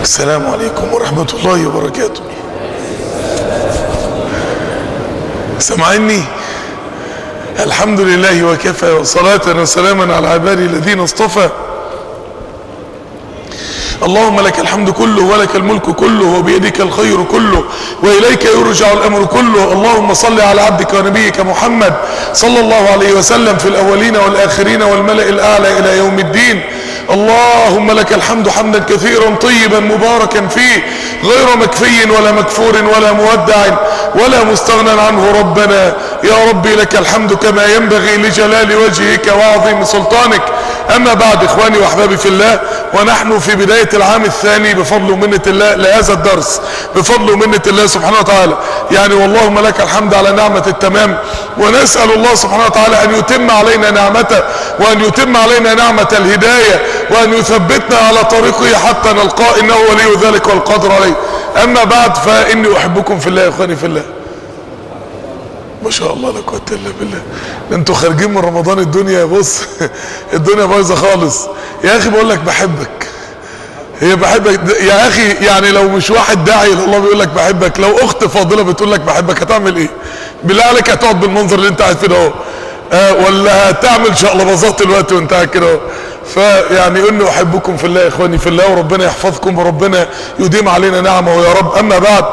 السلام عليكم ورحمة الله وبركاته. سمعني؟ الحمد لله وكفى، وصلاة وسلاما على عبادي الذين اصطفى. اللهم لك الحمد كله ولك الملك كله وبيدك الخير كله وإليك يرجع الأمر كله. اللهم صل على عبدك ونبيك محمد صلى الله عليه وسلم في الأولين والآخرين والملأ الأعلى إلى يوم الدين. اللهم لك الحمد حمدا كثيرا طيبا مباركا فيه غير مكفي ولا مكفور ولا مودع ولا مستغنى عنه. ربنا يا ربي لك الحمد كما ينبغي لجلال وجهك وعظيم سلطانك. أما بعد، إخواني وأحبابي في الله، ونحن في بداية العام الثاني بفضل ومنة الله لهذا الدرس، بفضل ومنة الله سبحانه وتعالى. يعني واللهم لك الحمد على نعمة التمام، ونسأل الله سبحانه وتعالى أن يتم علينا نعمته، وأن يتم علينا نعمة الهداية، وأن يثبتنا على طريقه حتى نلقاه، إنه ولي ذلك والقادر عليه. أما بعد، فإني أحبكم في الله يا إخواني في الله. ما شاء الله لا قوة الا بالله. انتوا خارجين من رمضان الدنيا بص الدنيا بايظه خالص. يا اخي بقول لك بحبك، هي بحبك يا اخي. يعني لو مش واحد داعي الى الله بيقول لك بحبك، لو اخت فاضله بتقول لك بحبك، هتعمل ايه بالله عليك؟ هتقعد بالمنظر اللي انت قاعد فيه اهو، ولا هتعمل شقلباظات الوقت وانت قاعد كده اهو؟ فيعني اني احبكم في الله يا اخواني في الله، وربنا يحفظكم وربنا يديم علينا نعمه يا رب. اما بعد،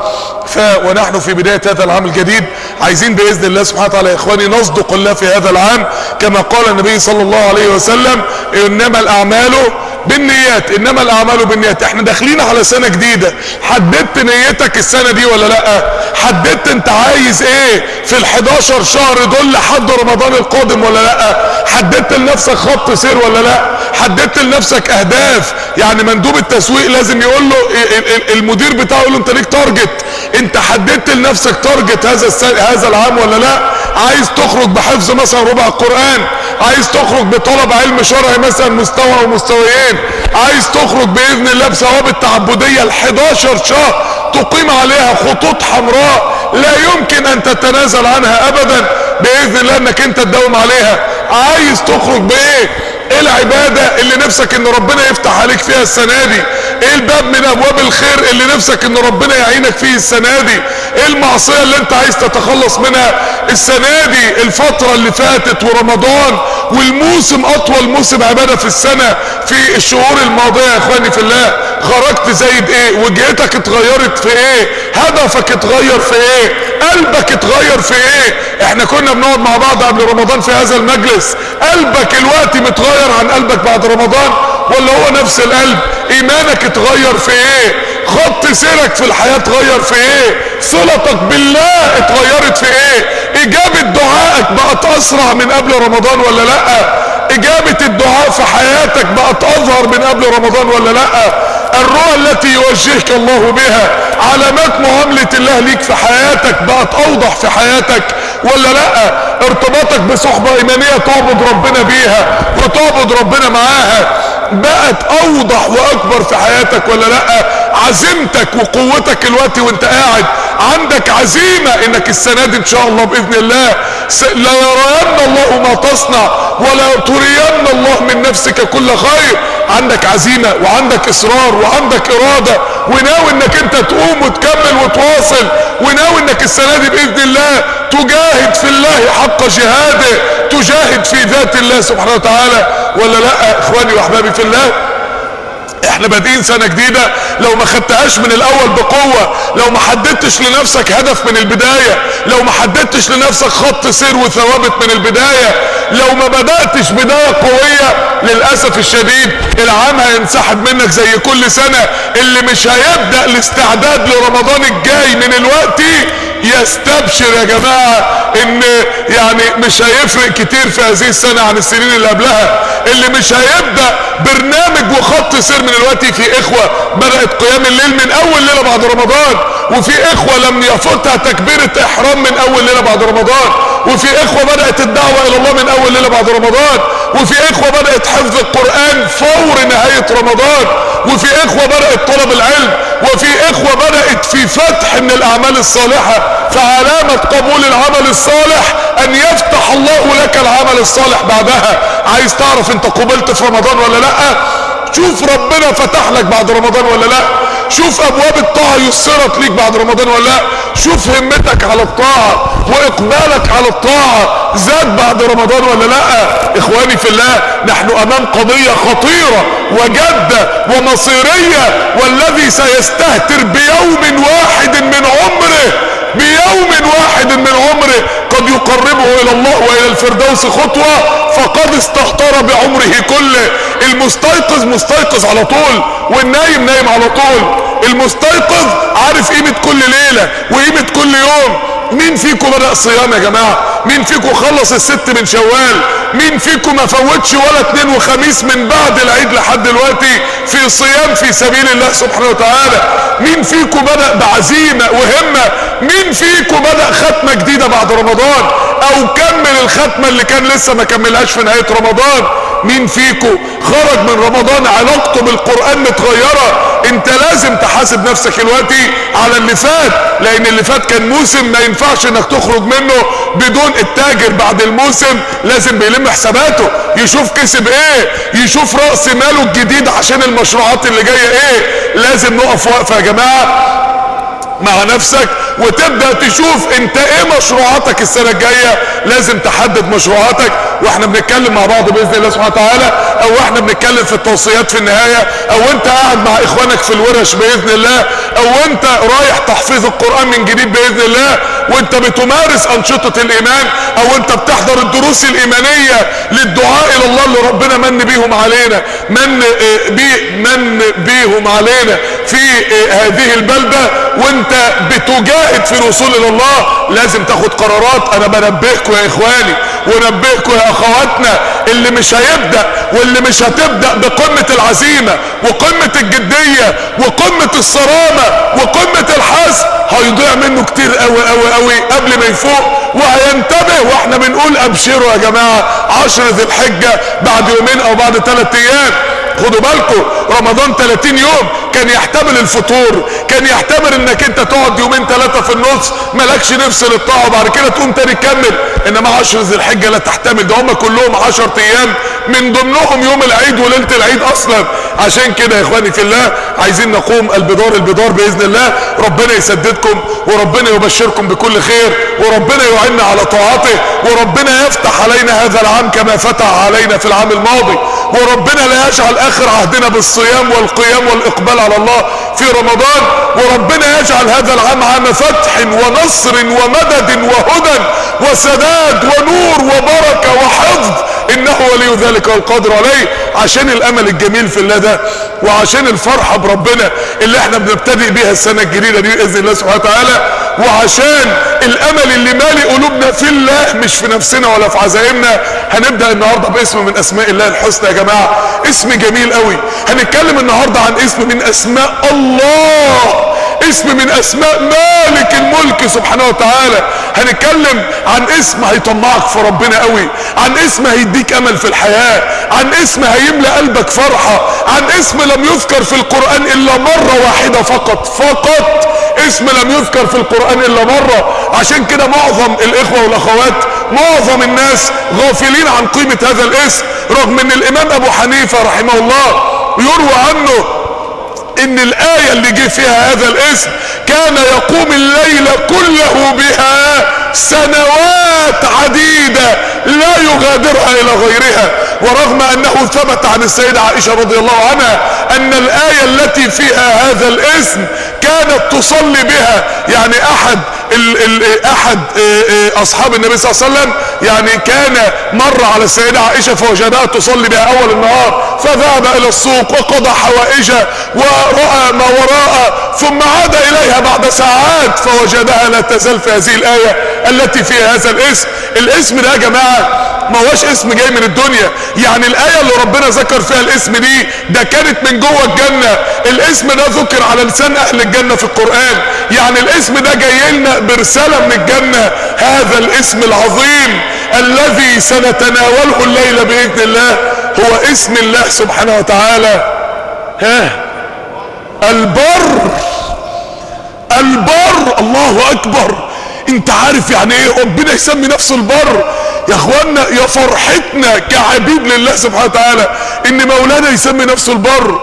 ونحن في بدايه هذا العام الجديد، عايزين باذن الله سبحانه وتعالى يا اخواني نصدق الله في هذا العام، كما قال النبي صلى الله عليه وسلم: انما الاعمال بالنيات، انما الاعمال بالنيات. احنا داخلين على سنه جديده، حددت نيتك السنه دي ولا لا؟ حددت انت عايز ايه في ال11 شهر دول لحد رمضان القادم ولا لا؟ حددت لنفسك خط سير ولا لا؟ حددت لنفسك اهداف؟ يعني مندوب التسويق لازم يقول له، المدير بتاعه يقول له انت ليك تارجت. انت حددت لنفسك تارجت هذا العام ولا لا؟ عايز تخرج بحفظ مثلا ربع القرآن، عايز تخرج بطلب علم شرعي مثلا مستوى او مستويين، عايز تخرج باذن الله بثوابت تعبديه ال11 شهر تقيم عليها خطوط حمراء لا يمكن ان تتنازل عنها ابدا باذن الله انك انت تداوم عليها. عايز تخرج بايه؟ ايه العبادة اللي نفسك ان ربنا يفتح عليك فيها السنة دي؟ ايه الباب من ابواب الخير اللي نفسك ان ربنا يعينك فيه السنة دي؟ ايه المعصية اللي انت عايز تتخلص منها السنة دي؟ الفترة اللي فاتت ورمضان والموسم، اطول موسم عبادة في السنة في الشهور الماضية يا اخواني في الله، خرجت زايد ايه؟ وجهتك اتغيرت في ايه؟ هدفك اتغير في ايه؟ قلبك اتغير في ايه؟ احنا كنا بنقعد مع بعض قبل رمضان في هذا المجلس، قلبك الوقت متغير عن قلبك بعد رمضان ولا هو نفس القلب؟ ايمانك اتغير في ايه؟ خط سيرك في الحياة اتغير في ايه؟ صلتك بالله اتغيرت في ايه؟ اجابة دعائك بقت اسرع من قبل رمضان ولا لا؟ اجابة الدعاء في حياتك بقت اظهر من قبل رمضان ولا لا؟ الرؤى التي يوجهك الله بها، علامات معاملة الله ليك في حياتك بقت اوضح في حياتك ولا لا؟ ارتباطك بصحبة ايمانية تعبد ربنا بيها وتعبد ربنا معاها بقت اوضح واكبر في حياتك ولا لا؟ عزيمتك وقوتك الوقت وانت قاعد عندك عزيمة انك السنة دي ان شاء الله باذن الله لا يرين الله ما تصنع ولا ترين الله من نفسك كل خير. عندك عزيمة وعندك اصرار وعندك ارادة، وناوي انك انت تقوم وتكمل وتواصل، وناوي انك السنة دي باذن الله تجاهد في الله حق جهاده، تجاهد في ذات الله سبحانه وتعالى ولا لا؟ اخواني واحبابي في الله، احنا بادئين سنة جديدة، لو ما خدتهاش من الاول بقوة، لو ما حددتش لنفسك هدف من البداية، لو ما حددتش لنفسك خط سير وثوابت من البداية، لو ما بدأتش بداية قوية، للأسف الشديد العام هينسحب منك زي كل سنة. اللي مش هيبدأ الاستعداد لرمضان الجاي من الوقت يستبشر يا جماعة ان يعني مش هيفرق كتير في هذه السنة عن السنين اللي قبلها. اللي مش هيبدأ برنامج وخط سير من الوقت، في اخوة بدأت قيام الليل من اول ليلة بعد رمضان، وفي اخوة لم يفوتها تكبيرة احرام من اول ليلة بعد رمضان، وفي اخوة بدأت الدعوة الى الله من اول ليلة بعد رمضان، وفي اخوة بدأت حفظ القرآن فور نهاية رمضان، وفي اخوة بدأت طلب العلم، وفي اخوة بدأت في فتح من الاعمال الصالحة. فعلامة قبول العمل الصالح ان يفتح الله لك العمل الصالح بعدها. عايز تعرف انت قبلت في رمضان ولا لا؟ شوف ربنا فتح لك بعد رمضان ولا لا، شوف ابواب الطاعة يسرت ليك بعد رمضان ولا لا، شوف همتك على الطاعة واقبالك على الطاعة زاد بعد رمضان ولا لا. اخواني في الله، نحن امام قضية خطيرة وجادة ومصيرية، والذي سيستهتر بيوم واحد من عمره، بيوم واحد من عمره قد يقربه الى الله والى الفردوس خطوة فقد استهتر بعمره كله. المستيقظ مستيقظ على طول، والنايم نايم على طول. المستيقظ عارف قيمة كل ليلة وقيمة كل يوم. مين فيكم بدأ صيام يا جماعة؟ مين فيكم خلص الست من شوال؟ مين فيكم ما فوتش ولا اثنين وخميس من بعد العيد لحد دلوقتي في صيام في سبيل الله سبحانه وتعالى؟ مين فيكم بدأ بعزيمة وهمة؟ مين فيكم بدأ ختمة جديدة بعد رمضان او كمل الختمة اللي كان لسه ما كملهاش في نهاية رمضان؟ مين فيكم خرج من رمضان علاقته بالقرآن متغيرة؟ انت لازم تحاسب نفسك دلوقتي على اللي فات، لان اللي فات كان موسم ما ينفعش انك تخرج منه بدون. التاجر بعد الموسم لازم بيلم حساباته، يشوف كسب ايه، يشوف رأس ماله الجديد عشان المشروعات اللي جاية ايه. لازم نقف وقفة يا جماعة مع نفسك وتبدأ تشوف انت ايه مشروعاتك السنة الجاية. لازم تحدد مشروعاتك. واحنا بنتكلم مع بعض باذن الله سبحانه وتعالى، او احنا بنتكلم في التوصيات في النهاية، او انت قاعد مع اخوانك في الورش باذن الله، او انت رايح تحفيظ القرآن من جديد باذن الله، وانت بتمارس انشطة الايمان، او انت بتحضر الدروس الايمانية للدعاء الى الله اللي ربنا من بيهم علينا، من بيهم علينا في هذه البلدة، وانت بتجاهد في الوصول الى الله. لازم تاخد قرارات. انا بنبهكم يا اخواني ونبهكم يا اخواتنا، اللي مش هيبدأ واللي مش هتبدأ بقمة العزيمة وقمة الجدية وقمة الصرامة وقمة الحزم هيضيع منه كتير قوي قوي قوي قبل ما يفوق وهينتبه. واحنا بنقول ابشروا يا جماعة، 10 ذي الحجة بعد يومين او بعد 3 ايام. خدوا بالكم، رمضان 30 يوم كان يحتمل الفطور، كان يحتمل انك انت تقعد 2-3 في النص مالكش نفس للطاعة وبعد كده تقوم تاني تكمل. انما 10 ذي الحجة لا تحتمل، ده هم كلهم 10 ايام من ضمنهم يوم العيد وليلة العيد اصلا. عشان كده يا اخواني في الله عايزين نقوم البدار باذن الله. ربنا يسددكم وربنا يبشركم بكل خير، وربنا يعيننا على طاعته، وربنا يفتح علينا هذا العام كما فتح علينا في العام الماضي، وربنا لا يجعل اخر عهدنا بالصيام والقيام والاقبال على الله في رمضان، وربنا يجعل هذا العام عام فتح ونصر ومدد وهدى وسداد ونور وبركة وحفظ، انه ولي ذلك والقادر عليه. عشان الامل الجميل في الله ده، وعشان الفرحة بربنا اللي احنا بنبتدئ بيها السنة الجديدة دي باذن الله سبحانه وتعالى، وعشان الامل اللي مالي قلوبنا في الله مش في نفسنا ولا في عزائمنا، هنبدأ النهاردة باسم من اسماء الله الحسنى يا جماعة. اسم جميل قوي. هنتكلم النهاردة عن اسم من اسماء الله، اسم من اسماء مالك الملك سبحانه وتعالى. هنتكلم عن اسم هيطمعك في ربنا قوي، عن اسم هيديك امل في الحياة، عن اسم هيملأ قلبك فرحة، عن اسم لم يذكر في القرآن الا مرة واحدة فقط اسم لم يذكر في القرآن الا مرة. عشان كده معظم الاخوة والاخوات، معظم الناس غافلين عن قيمة هذا الاسم، رغم ان الامام ابو حنيفة رحمه الله يروى عنه ان الآية اللي جه فيها هذا الاسم كان يقوم الليل كله بها سنوات عديدة لا يغادرها الى غيرها. ورغم انه ثبت عن السيدة عائشة رضي الله عنها ان الآية التي فيها هذا الاسم كانت تصلي بها، يعني احد اصحاب النبي صلى الله عليه وسلم يعني كان مر على السيدة عائشة فوجدها تصلي بها اول النهار، فذهب الى السوق وقضى حوائجه ورأى ما وراءه، ثم عاد اليها بعد ساعات فوجدها لا تزال في هذه الآية التي فيها هذا الاسم. الاسم ده يا جماعة ما هوش اسم جاي من الدنيا، يعني الآية اللي ربنا ذكر فيها الاسم دي ده كانت من جوه الجنة. الاسم ده ذكر على لسان اهل الجنة في القرآن، يعني الاسم ده جاي لنا برسالة من الجنة. هذا الاسم العظيم الذي سنتناوله الليلة بإذن الله هو اسم الله سبحانه وتعالى البر. الله اكبر. انت عارف يعني ايه ربنا يسمي نفسه البر؟ يا اخوانا يا فرحتنا كعبيد لله سبحانه وتعالى ان مولانا يسمي نفسه البر.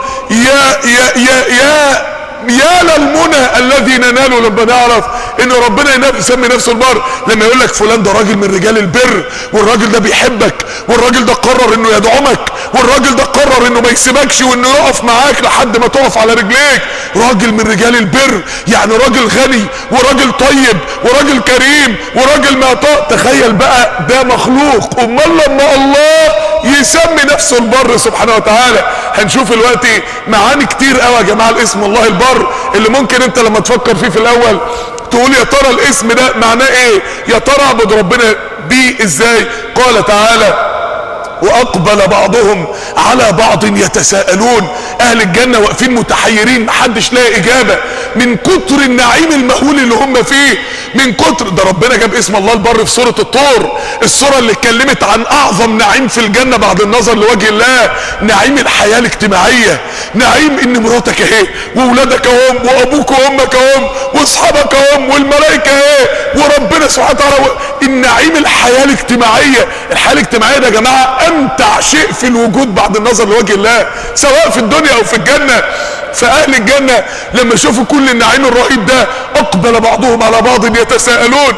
يا للمنى الذي نناله لما نعرف ان ربنا يسمي نفسه البر. لما يقول لك فلان ده راجل من رجال البر، والراجل ده بيحبك، والراجل ده قرر انه يدعمك، والراجل ده قرر انه ما يسيبكش وانه يقف معاك لحد ما تقف على رجليك، راجل من رجال البر، يعني راجل غني وراجل طيب وراجل كريم وراجل معطاء. تخيل بقى ده مخلوق، امال لما الله يسمي نفسه البر سبحانه وتعالى. هنشوف دلوقتي معاني كتير قوي يا جماعه الاسم الله البر، اللي ممكن انت لما تفكر فيه في الاول تقول يا ترى الاسم ده معناه ايه، يا ترى اعبد ربنا بيه ازاي. قال تعالى واقبل بعضهم على بعض يتساءلون. اهل الجنة واقفين متحيرين، محدش لاقي اجابة من كتر النعيم المهول اللي هم فيه، من كتر ده. ربنا جاب اسم الله البر في سورة الطور، السورة اللي اتكلمت عن اعظم نعيم في الجنة بعد النظر لوجه الله، نعيم الحياة الاجتماعية، نعيم ان مراتك اهي واولادك اهم وابوك وامك اهم واصحابك اهم والملائكة اهي وربنا سبحانه وتعالى. النعيم الحياة الاجتماعية، الحياة الاجتماعية ده يا جماعة امتع شيء في الوجود بعد النظر لوجه الله، سواء في الدنيا او في الجنة. فاهل الجنة لما شافوا كل النعيم الرهيب ده اقبل بعضهم على بعض يتساءلون.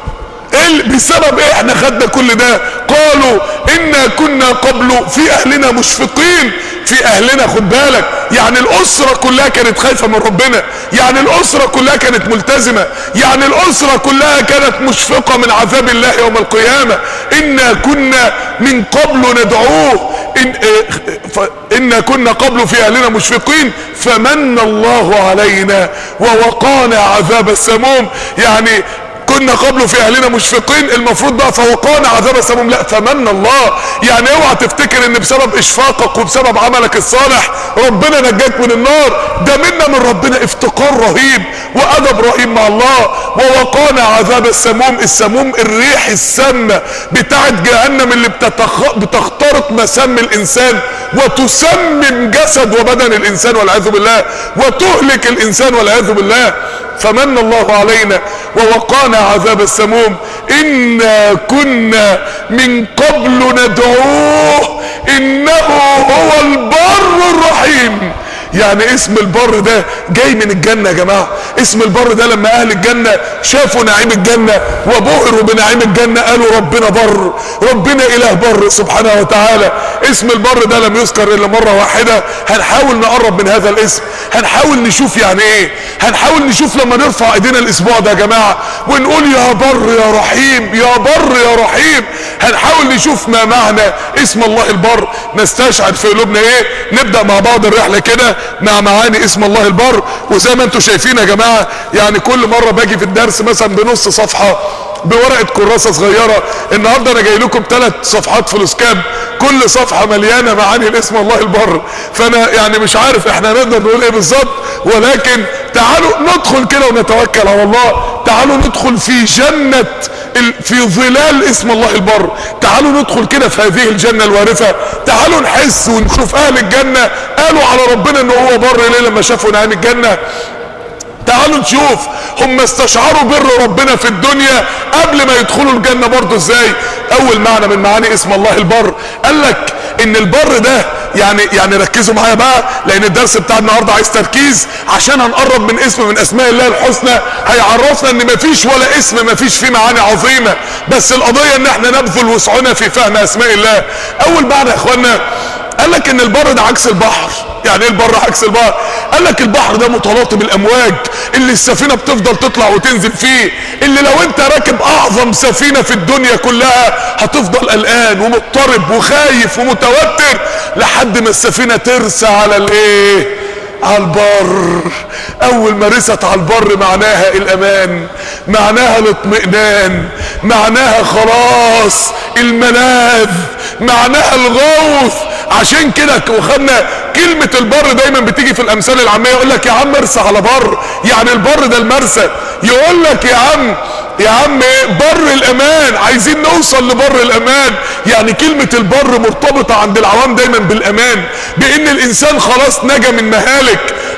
بسبب ايه احنا خدنا كل ده؟ قالوا انا كنا قبل في اهلنا مشفقين. في اهلنا خد بالك، يعني الاسرة كلها كانت خايفة من ربنا، يعني الاسرة كلها كانت ملتزمة، يعني الاسرة كلها كانت مشفقة من عذاب الله يوم القيامة. انا كنا من قبل ندعوه إنا كنا قبل في اهلنا مشفقين فمن الله علينا ووقانا عذاب السموم. يعني كنا قبل في اهلنا مشفقين، المفروض بقى فوقانا عذاب السموم، لا فمن الله. يعني اوعى تفتكر ان بسبب اشفاقك وبسبب عملك الصالح ربنا نجاك من النار، ده منا من ربنا افتقار رهيب وادب رهيب مع الله. ووقانا عذاب السموم، السموم الريح السامة بتاعت جهنم اللي بتخترق مسام الانسان وتسمم جسد وبدن الانسان والعياذ بالله وتهلك الانسان والعياذ بالله. فمن الله علينا ووقانا عذاب السموم إنا كنا من قبل ندعوه إنه هو البر الرحيم. يعني اسم البر ده جاي من الجنة يا جماعة. اسم البر ده لما اهل الجنة شافوا نعيم الجنة وبهروا بنعيم الجنة قالوا ربنا بر، ربنا اله بر سبحانه وتعالى. اسم البر ده لم يذكر الا مرة واحدة. هنحاول نقرب من هذا الاسم، هنحاول نشوف يعني ايه، هنحاول نشوف لما نرفع ايدينا الاسبوع ده يا جماعة ونقول يا بر يا رحيم يا بر يا رحيم، هنحاول نشوف ما معنى اسم الله البر، نستشعر في قلوبنا ايه. نبدأ مع بعض الرحلة كده مع معاني اسم الله البر. وزي ما انتم شايفين يا جماعة، يعني كل مرة باجي في الدرس مثلا بنص صفحة بورقة كراسة صغيرة. النهاردة انا جاي لكم 3 صفحات فلوسكاب، كل صفحة مليانة معاني الاسم الله البر. فانا يعني مش عارف احنا نقدر نقول ايه بالظبط، ولكن تعالوا ندخل كده ونتوكل على الله. تعالوا ندخل في جنة في ظلال اسم الله البر، تعالوا ندخل كده في هذه الجنة الوارفة. تعالوا نحس ونشوف اهل الجنة قالوا على ربنا ان هو بر ليه لما شافوا نعيم الجنة. تعالوا نشوف هم استشعروا بر ربنا في الدنيا قبل ما يدخلوا الجنة برضو ازاي. اول معنى من معاني اسم الله البر قال لك ان البر ده يعني ركزوا معايا بقى، لان الدرس بتاع النهارده عايز تركيز عشان هنقرب من اسم من اسماء الله الحسنى هيعرفنا ان مفيش ولا اسم مفيش فيه معاني عظيمة، بس القضية ان احنا نبذل وسعنا في فهم اسماء الله. اول معنى يا اخوانا قال لك ان البر ده عكس البحر. يعني ايه البر عكس البحر؟ قال لك البحر ده متلاطم الامواج اللي السفينة بتفضل تطلع وتنزل فيه، اللي لو انت راكب اعظم سفينة في الدنيا كلها هتفضل قلقان ومضطرب وخايف ومتوتر لحد ما السفينة ترسى على الايه؟ على البر. اول ما رست على البر معناها الامان، معناها الاطمئنان، معناها خلاص الملاذ، معناها الغوث. عشان كده وخدنا كلمة البر دايما بتيجي في الامثال العامية، يقول لك يا عم ارسى على بر، يعني البر ده المرسى. يقول لك يا عم ايه؟ بر الامان، عايزين نوصل لبر الامان. يعني كلمة البر مرتبطة عند العوام دايما بالامان، بان الانسان خلاص نجا من مهالك.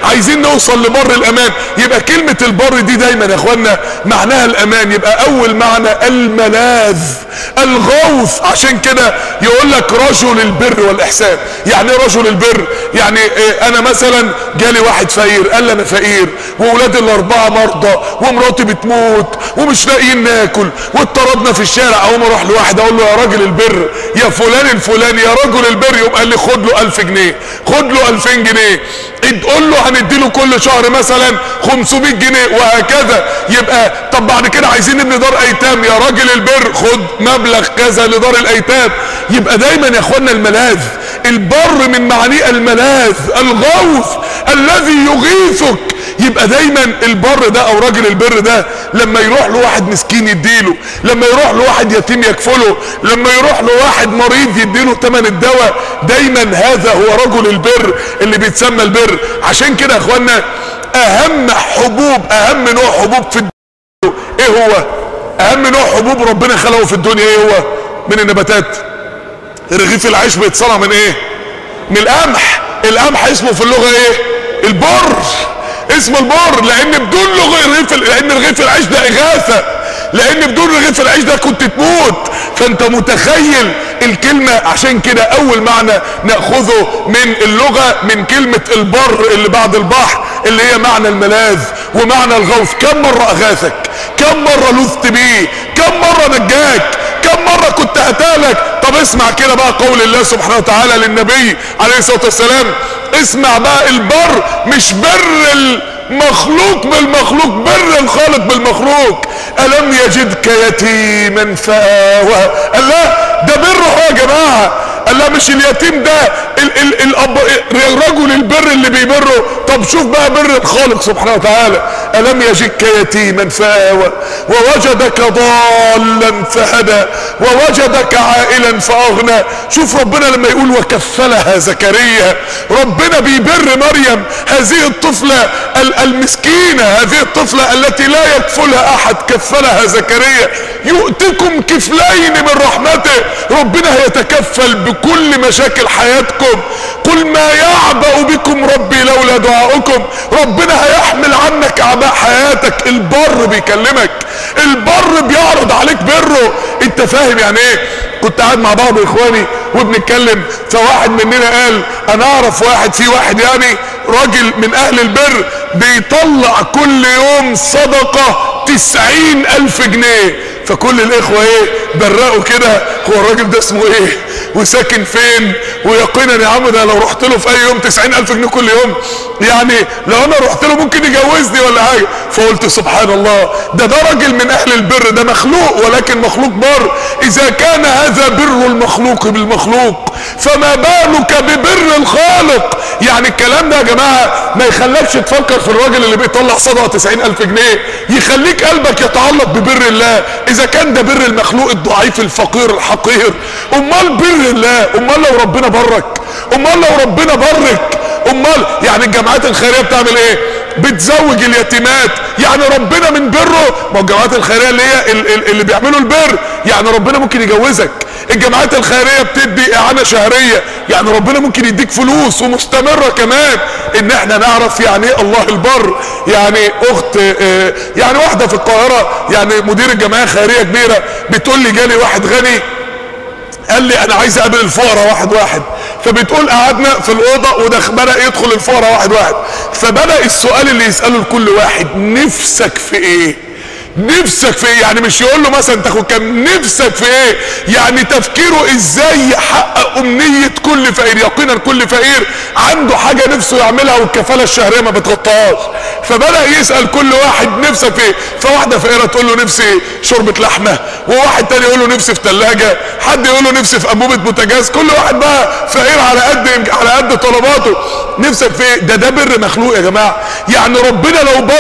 عايزين نوصل لبر الامان. يبقى كلمة البر دي دايما يا اخوانا معناها الامان. يبقى اول معنى الملاذ، الغوث. عشان كده يقول لك رجل البر والاحسان. يعني ايه رجل البر؟ يعني انا مثلا جالي واحد فقير، قال لي انا فقير واولادي الاربعه مرضى ومراتي بتموت ومش لاقيين ناكل واضطربنا في الشارع، اقوم اروح لواحد اقول له يا راجل البر، يا فلان الفلاني، يا رجل البر، يقوم قال لي خد له 1000 جنيه، خد له 2000 جنيه، تقول له هنديله كل شهر مثلا 500 جنيه وهكذا. يبقى طب بعد كده عايزين نبني دار ايتام، يا راجل البر خد مبلغ كذا لدار الايتام. يبقى دايما يا اخوانا الملاذ، البر من معانيه الملاذ، الغوث الذي يغيثك. يبقى دايما البر ده او راجل البر ده لما يروح له واحد مسكين يديله، لما يروح له واحد يتيم يكفله، لما يروح له واحد مريض يديله ثمن الدواء، دايما هذا هو رجل البر اللي بيتسمى البر. عشان كده يا اخوانا اهم حبوب، اهم نوع حبوب في الدنيا ايه هو؟ اهم نوع حبوب ربنا خلقه في الدنيا ايه هو؟ من النباتات. رغيف العيش بيتصنع من ايه؟ من القمح. القمح اسمه في اللغه ايه؟ البر. اسمه البر لان بدون لان رغيف العيش ده اغاثه، لان بدون رغيف العيش ده كنت تموت. فانت متخيل الكلمه. عشان كده اول معنى ناخذه من اللغه من كلمه البر اللي بعد البحر اللي هي معنى الملاذ ومعنى الغوث. كم مره اغاثك؟ كم مره لذت بيه؟ كم مره نجاك؟ كم مرة كنت هتالك؟ طب اسمع كده بقى قول الله سبحانه وتعالى للنبي عليه الصلاة والسلام. اسمع بقى البر مش بر المخلوق بالمخلوق، بر الخالق بالمخلوق. ألم يجدك يتيما فآوى. الله ده بره يا جماعة. الله مش اليتيم ده الرجل البر اللي بيبره. طب شوف بقى بر الخالق سبحانه وتعالى. ألم يجدك يتيما فآوى ووجدك ضالا فهدى ووجدك عائلا فأغنى. شوف ربنا لما يقول وكفلها زكريا، ربنا بيبر مريم هذه الطفلة المسكينة، هذه الطفلة التي لا يكفلها أحد، كفلها زكريا. يؤتكم كفلين من رحمته. ربنا هيتكفل بكل مشاكل حياتكم. قل ما يعبأ بكم ربي لولا دعاؤكم. ربنا هيحمل عنك اعباء حياتك. البر بيكلمك، البر بيعرض عليك بره. انت فاهم يعني ايه؟ كنت قاعد مع بعض اخواني وبنتكلم، فواحد مننا قال انا اعرف واحد، في واحد يعني راجل من اهل البر بيطلع كل يوم صدقة 90,000 جنيه. فكل الاخوة ايه برقوا كده، هو الراجل ده اسمه ايه وساكن فين؟ ويقينا يا عم ده لو رحت له في اي يوم 90,000 جنيه كل يوم، يعني لو انا رحت له ممكن يجوزني ولا حاجة. فقلت سبحان الله، ده راجل من اهل البر، ده مخلوق ولكن مخلوق بر. اذا كان هذا بر المخلوق بالمخلوق فما بالك ببر الخالق. يعني الكلام ده يا جماعة ما يخليكش تفكر في الراجل اللي بيطلع صدقة 90,000 جنيه، يخليك قلبك يتعلق ببر الله. اذا كان ده بر المخلوق الضعيف الفقير الحقير، امال بر الله؟ امال لو ربنا برك؟ امال لو ربنا برك؟ امال يعني الجماعات الخيريه بتعمل ايه؟ بتزوج اليتيمات. يعني ربنا من بره، ما الجماعات الخيريه اللي هي اللي بيعملوا البر، يعني ربنا ممكن يجوزك. الجماعات الخيريه بتدي اعانه شهريه، يعني ربنا ممكن يديك فلوس ومستمره كمان. ان احنا نعرف يعني ايه الله البر. يعني اخت يعني واحده في القاهره، يعني مدير الجمعيه خيريه كبيره، بتقول لي جالي واحد غني قال لي انا عايز اقابل الفقراء واحد واحد. فبتقول قعدنا في الاوضه وبدا يدخل الفقراء واحد واحد، فبدا السؤال اللي يساله لكل واحد نفسك في ايه؟ نفسك في ايه؟ يعني مش يقول له مثلا تاخد كام، نفسك في ايه؟ يعني تفكيره ازاي يحقق امنيه كل فقير. يقينا كل فقير عنده حاجه نفسه يعملها والكفاله الشهريه ما بتغطاهاش. فبدا يسال كل واحد نفسك في ايه؟ فواحده فقيره تقول له نفسي شوربه لحمه، وواحد تاني يقول له نفسي في ثلاجه، حد يقول له نفسي في انبوبه بوتاجاز. كل واحد بقى فقير على قد طلباته. نفسك في ايه؟ ده بر مخلوق يا جماعه. يعني ربنا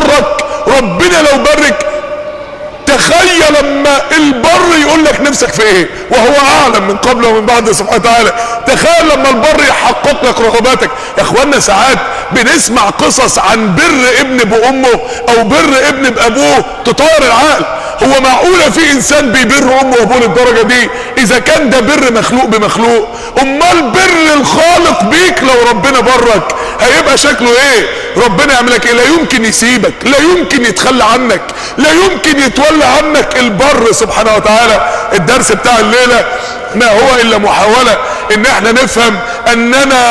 لو برك تخيل لما البر يقول لك نفسك في ايه وهو اعلم من قبل ومن بعد سبحانه وتعالى. تخيل لما البر يحقق لك رغباتك. يا اخوانا ساعات بنسمع قصص عن بر ابن بامه او بر ابن بابوه تطير العقل. هو معقولة في انسان بيبر امه وابوه للدرجة دي؟ اذا كان ده بر مخلوق بمخلوق، امال بر الخالق بيك لو ربنا برك. هيبقى شكله ايه؟ ربنا يعملك ايه؟ لا يمكن يسيبك، لا يمكن يتخلى عنك، لا يمكن يتولى عنك البر سبحانه وتعالى. الدرس بتاع الليلة ما هو الا محاولة ان احنا نفهم اننا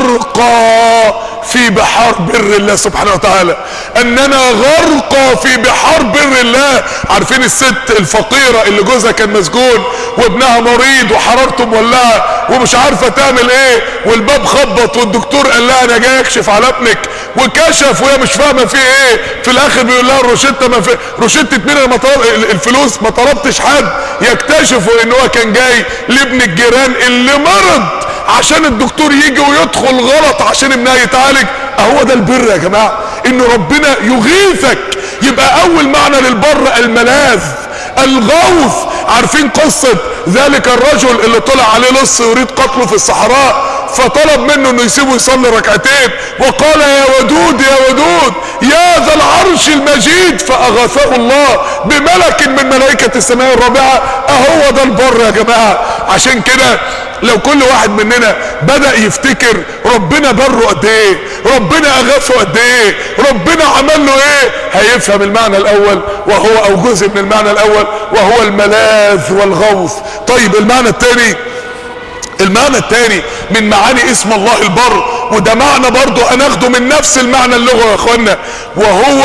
غرقى في بحار بر الله سبحانه وتعالى، اننا غرقى في بحار بر الله. عارفين الست الفقيرة اللي جوزها كان مسجون وابنها مريض وحرارته مولعة ومش عارفة تعمل ايه، والباب خبط والدكتور قال لها انا جاي اكشف على ابنك، وكشف وهي مش فاهمة فيه ايه. في الاخر بيقول لها الروشتة ما في روشتة مين؟ انا ما طلب الفلوس، ما طلبتش حد. يكتشفوا ان هو كان جاي لابن الجيران اللي مرض عشان الدكتور يجي ويدخل غلط عشان ابنها يتعالج. اهو ده البر يا جماعة، ان ربنا يغيثك. يبقى اول معنى للبر الملاذ، الغوث. عارفين قصة ذلك الرجل اللي طلع عليه لص يريد قتله في الصحراء، فطلب منه انه يسيبه يصلي ركعتين، وقال يا ودود يا ودود يا ذا العرش المجيد، فاغاثه الله بملك من ملائكة السماء الرابعة. اهو ده البر يا جماعة. عشان كده لو كل واحد مننا بدأ يفتكر ربنا بره قد ايه، ربنا اغاثه قد ايه، ربنا عمل له ايه، هيفهم المعنى الاول وهو او جزء من المعنى الاول وهو الملاذ والغوث. طيب المعنى الثاني، المعنى الثاني من معاني اسم الله البر، وده معنى برضو هناخده من نفس المعنى اللغة يا اخوانا، وهو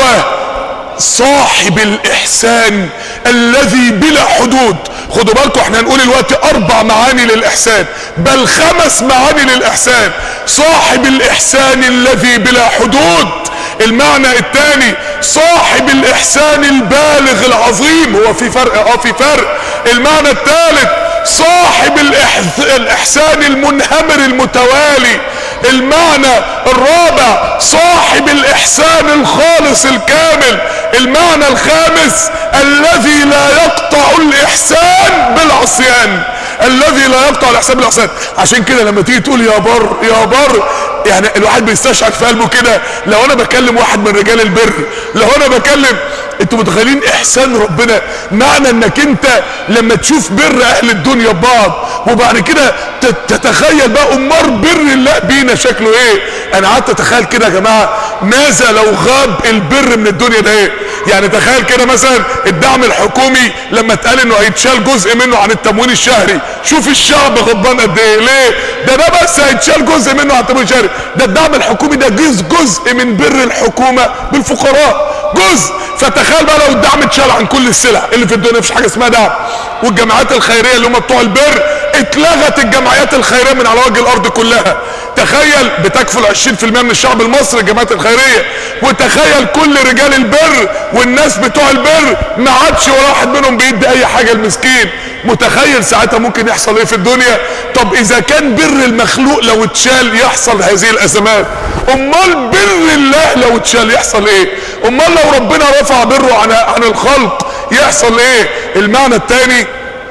صاحب الاحسان الذي بلا حدود. خدوا بالكم احنا هنقول دلوقتي 4 معاني للاحسان، بل 5 معاني للاحسان. صاحب الاحسان الذي بلا حدود. المعنى الثاني صاحب الاحسان البالغ العظيم. هو في فرق؟ في فرق. المعنى الثالث صاحب الاحسان المنهمر المتوالي. المعنى الرابع صاحب الاحسان الخالص الكامل. المعنى الخامس الذي لا يقطع الاحسان بالعصيان، الذي لا يقطع الاحسان بالعصيان. عشان كده لما تيجي تقول يا بر يا بر، يعني الواحد بيستشعر في قلبه كده. لو انا بكلم واحد من رجال البر، لو انا بكلم، انتوا متخيلين احسان ربنا؟ معنى انك انت لما تشوف بر اهل الدنيا ببعض وبعد كده تتخيل بقى امار بر الله بينا شكله ايه. انا قعدت اتخيل كده يا جماعه، ماذا لو غاب البر من الدنيا ده ايه؟ يعني تخيل كده مثلا الدعم الحكومي لما اتقال انه هيتشال جزء منه عن التموين الشهري، شوف الشعب غضبان قد ايه. ليه؟ ده بس هيتشال جزء منه عن التموين الشهري. ده الدعم الحكومي ده جزء من بر الحكومه بالفقراء، جزء. فتخيل بقى لو الدعم اتشال عن كل السلع اللي في الدنيا، مفيش حاجه اسمها دعم. والجمعيات الخيريه اللي هم بتوع البر، اتلغت الجمعيات الخيريه من على وجه الارض كلها. تخيل بتكفل 20% من الشعب المصري الجمعيات الخيريه، وتخيل كل رجال البر والناس بتوع البر ما عادش ولا واحد منهم بيدي اي حاجه للمسكين. متخيل ساعتها ممكن يحصل ايه في الدنيا؟ طب اذا كان بر المخلوق لو اتشال يحصل هذه الازمات، امال بر الله لو اتشال يحصل ايه؟ امال لو ربنا رفع بره عن الخلق يحصل ايه؟ المعنى الثاني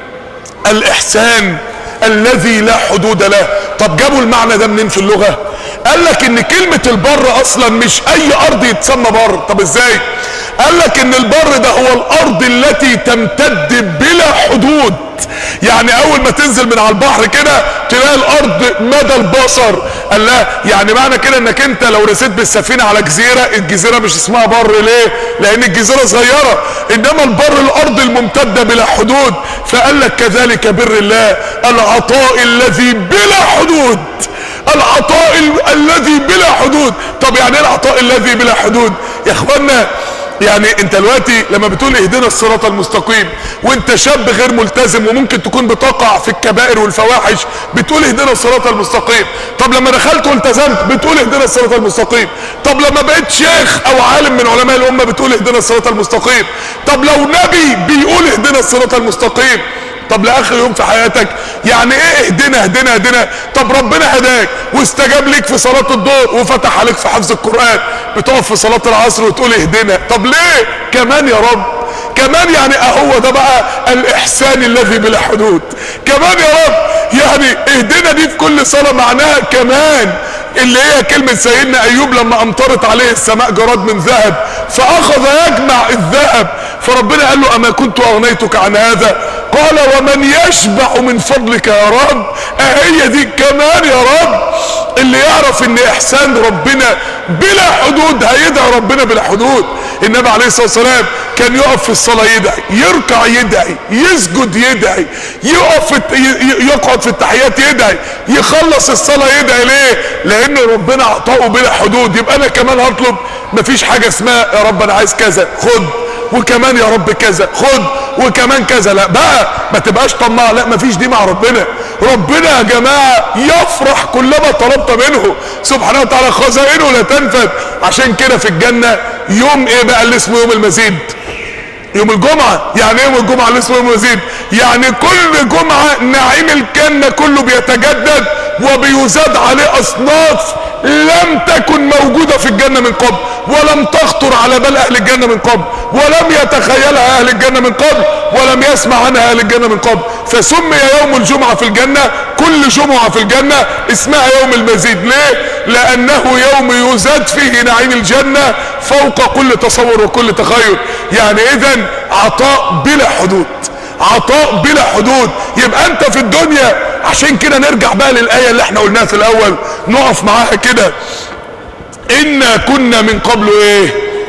الاحسان الذي لا حدود له. طب جابوا المعنى ده منين في اللغة؟ قال لك ان كلمة البر اصلا مش اي ارض يتسمى بر. طب ازاي؟ قال لك ان البر ده هو الارض التي تمتد بلا حدود. يعني اول ما تنزل من على البحر كده تلاقي الارض مدى البصر. قال لا، يعني معنى كده انك انت لو رسيت بالسفينة على جزيرة، الجزيرة مش اسمها بر. ليه؟ لان الجزيرة صغيرة، انما البر الارض الممتدة بلا حدود. فقال لك كذلك بر الله، العطاء الذي بلا حدود، العطاء الذي بلا حدود. طب يعني ايه العطاء الذي بلا حدود يا اخوانا؟ يعني انت دلوقتي لما بتقول اهدنا الصراط المستقيم وانت شاب غير ملتزم وممكن تكون بتقع في الكبائر والفواحش، بتقول اهدنا الصراط المستقيم. طب لما دخلت والتزمت بتقول اهدنا الصراط المستقيم. طب لما بقيت شيخ او عالم من علماء الامه بتقول اهدنا الصراط المستقيم. طب لو نبي بيقول اهدنا الصراط المستقيم. طب لاخر يوم في حياتك يعني ايه اهدنا اهدنا اهدنا؟ طب ربنا هداك واستجاب لك في صلاة الظهر وفتح عليك في حفظ القرآن، بتقف في صلاة العصر وتقول اهدنا. طب ليه كمان يا رب؟ كمان يعني اهو ده بقى الاحسان الذي بلا حدود. كمان يا رب، يعني اهدنا دي في كل صلاة معناها كمان، اللي هي كلمة سيدنا ايوب لما امطرت عليه السماء جراد من ذهب فاخذ يجمع الذهب، فربنا قال له اما كنت اغنيتك عن هذا؟ قال ومن يشبع من فضلك يا رب. هي دي كمان يا رب. اللي يعرف ان احسان ربنا بلا حدود هيدعي ربنا بلا حدود. النبي عليه الصلاة والسلام كان يقف في الصلاة يدعي، يركع يدعي، يسجد يدعي، يقعد في التحيات يدعي، يخلص الصلاة يدعي. ليه؟ لان ربنا عطاه بلا حدود. يبقى انا كمان هطلب، مفيش حاجة اسمها يا رب انا عايز كذا خد، وكمان يا رب كذا خد، وكمان كذا. لا بقى، ما تبقاش طماع، لا مفيش دي مع ربنا. ربنا يا جماعة يفرح كلما طلبت منه سبحانه وتعالى، خزائنه لا تنفد. عشان كده في الجنة يوم ايه بقى اللي اسمه يوم المزيد؟ يوم الجمعة. يعني ايه يوم الجمعة اللي اسمه يوم المزيد؟ يعني كل جمعة نعيم الجنة كله بيتجدد وبيزاد عليه اصناف لم تكن موجودة في الجنة من قبل، ولم تخطر على بال اهل الجنة من قبل، ولم يتخيلها اهل الجنة من قبل، ولم يسمع عنها اهل الجنة من قبل. فسمي يوم الجمعة في الجنة، كل جمعة في الجنة اسمها يوم المزيد. ليه؟ لانه يوم يزاد فيه نعيم الجنة فوق كل تصور وكل تخيل. يعني اذا عطاء بلا حدود، عطاء بلا حدود. يبقى انت في الدنيا، عشان كده نرجع بقى للآية اللي احنا قلناها في الاول، نقف معاها كده. إنا كنا من قبل ايه؟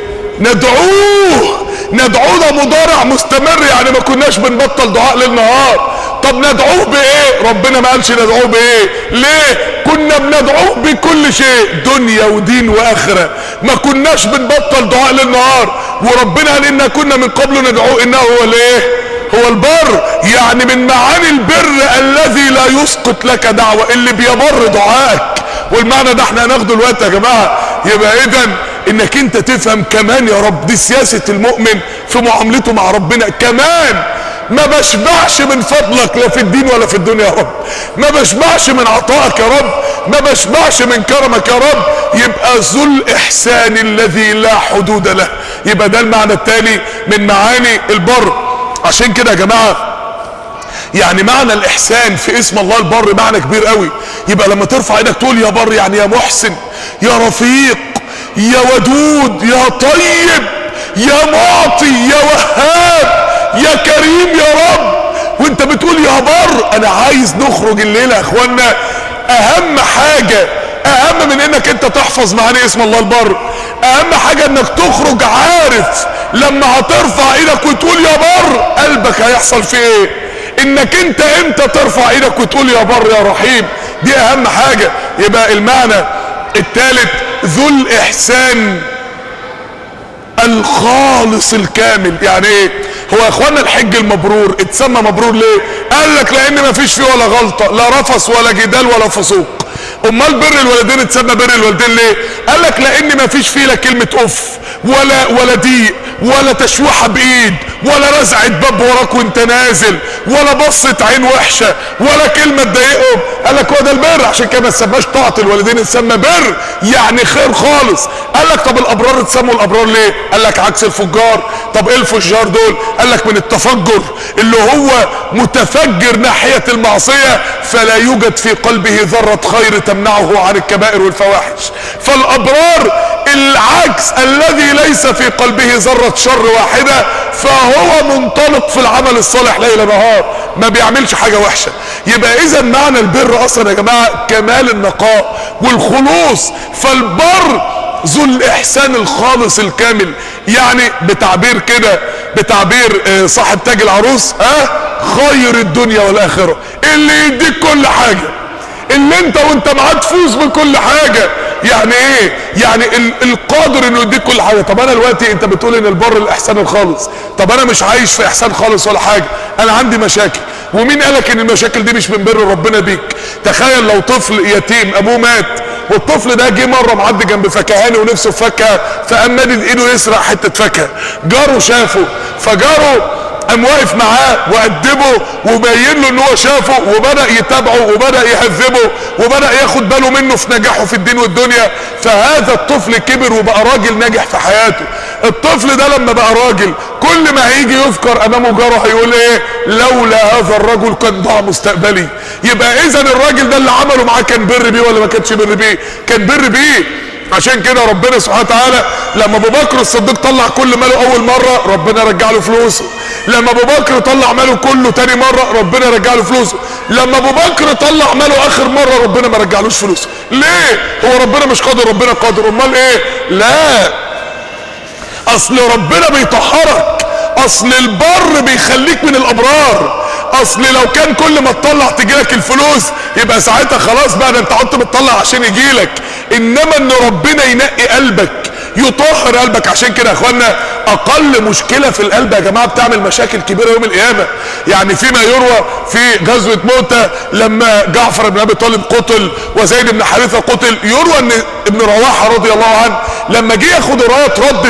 ندعوه. ندعوه ده مضارع مستمر، يعني ما كناش بنبطل دعاء ليل نهار. طب ندعوه بايه؟ ربنا ما قالش ندعوه بايه. ليه؟ كنا بندعوه بكل شيء، دنيا ودين واخره، ما كناش بنبطل دعاء ليل نهار. وربنا قال إنا كنا من قبل ندعوه انه هو الايه؟ هو البر. يعني من معاني البر الذي لا يسقط لك دعوة، اللي بيبر دعائك. والمعنى ده احنا هناخده دلوقتي يا جماعة. يبقى اذا انك انت تفهم كمان يا رب، دي سياسة المؤمن في معاملته مع ربنا كمان. ما بشبعش من فضلك لا في الدين ولا في الدنيا يا رب، ما بشبعش من عطائك يا رب، ما بشبعش من كرمك يا رب. يبقى ذو الاحسان الذي لا حدود له. يبقى ده المعنى التالي من معاني البر. عشان كده يا جماعة يعني معنى الاحسان في اسم الله البر معنى كبير قوي. يبقى لما ترفع ايدك تقول يا بر، يعني يا محسن، يا رفيق، يا ودود، يا طيب، يا معطي، يا وهاب، يا كريم يا رب. وانت بتقول يا بر، انا عايز نخرج الليلة يا اخوانا. اهم حاجة، اهم من انك انت تحفظ معاني اسم الله البر، اهم حاجة انك تخرج عارف لما هترفع ايدك وتقول يا بر قلبك هيحصل فيه ايه. انك انت امتى ترفع ايدك وتقول يا بر يا رحيم، دي اهم حاجة. يبقى المعنى الثالث ذو الاحسان الخالص الكامل. يعني ايه؟ هو يا اخوانا الحج المبرور اتسمى مبرور ليه؟ قال لك لان ما فيش فيه ولا غلطة، لا رفث ولا جدال ولا فسوق. امال بر الوالدين اتسمى بر الوالدين ليه؟ قال لك لان ما فيش فيه لا كلمة اف ولا ضيق ولا تشويحة بايد ولا رزعة باب وراك وانت نازل ولا بصة عين وحشة ولا كلمة تضايقهم. قال لك هو ده البر. عشان كده ما تسماش طاعة الوالدين، اتسمى بر يعني خير خالص. قال لك طب الابرار اتسموا الابرار ليه؟ قال لك عكس الفجار. طب ايه الفجار دول؟ قال لك من التفجر، اللي هو متفجر ناحية المعصية فلا يوجد في قلبه ذرة خير تمنعه عن الكبائر والفواحش. فالابرار العكس، الذي ليس في قلبه ذرة شر واحدة فهو منطلق في العمل الصالح ليل نهار، ما بيعملش حاجة وحشة. يبقى اذا معنى البر اصلا يا جماعة كمال النقاء والخلوص. فالبر ذو الاحسان الخالص الكامل. يعني بتعبير كده، بتعبير صاحب تاج العروس، خير الدنيا والاخرة، اللي يديك كل حاجة، اللي انت وانت معاه تفوز بكل حاجة. يعني ايه؟ يعني القادر انه يديك كل حاجة. طب انا دلوقتي انت بتقول ان البر الاحسان الخالص، طب انا مش عايش في احسان خالص ولا حاجة، انا عندي مشاكل. ومين قالك ان المشاكل دي مش من بر ربنا بيك؟ تخيل لو طفل يتيم ابوه مات، والطفل ده جه مره معدي جنب فكهاني ونفسه في فاكهه، فقام مادد ايده يسرق حته فاكهه، جاره شافه، فجاره قام واقف معاه وأدبه وبين له ان هو شافه وبدأ يتابعه وبدأ يهذبه وبدأ ياخد باله منه في نجاحه في الدين والدنيا. فهذا الطفل كبر وبقى راجل ناجح في حياته. الطفل ده لما بقى راجل كل ما هيجي يذكر امامه جاره هيقول ايه؟ لولا هذا الرجل كان ضاع مستقبلي. يبقى اذا الراجل ده اللي عمله معاه كان بر بيه ولا ما كانش بر بيه؟ كان بر بيه. عشان كده ربنا سبحانه وتعالى لما ابو بكر الصديق طلع كل ماله اول مره ربنا رجع له فلوسه، لما ابو بكر طلع ماله كله تاني مره ربنا رجع له فلوسه، لما ابو بكر طلع ماله اخر مره ربنا ما رجعلوش فلوسه. ليه؟ هو ربنا مش قادر؟ ربنا قادر. امال ايه؟ لا، اصل ربنا بيطهرك، اصل البر بيخليك من الابرار. اصل لو كان كل ما تطلع تجيلك الفلوس يبقى ساعتها خلاص بقى ده انت قعدت بتطلع عشان يجيلك، انما ان ربنا ينقي قلبك يطهر قلبك. عشان كده يا اخوانا اقل مشكله في القلب يا جماعه بتعمل مشاكل كبيره يوم القيامه. يعني فيما يروى في غزوه مؤتة لما جعفر بن ابي طالب قتل وزيد بن حارثه قتل، يروى ان ابن رواحه رضي الله عنه لما جه ياخد الرايه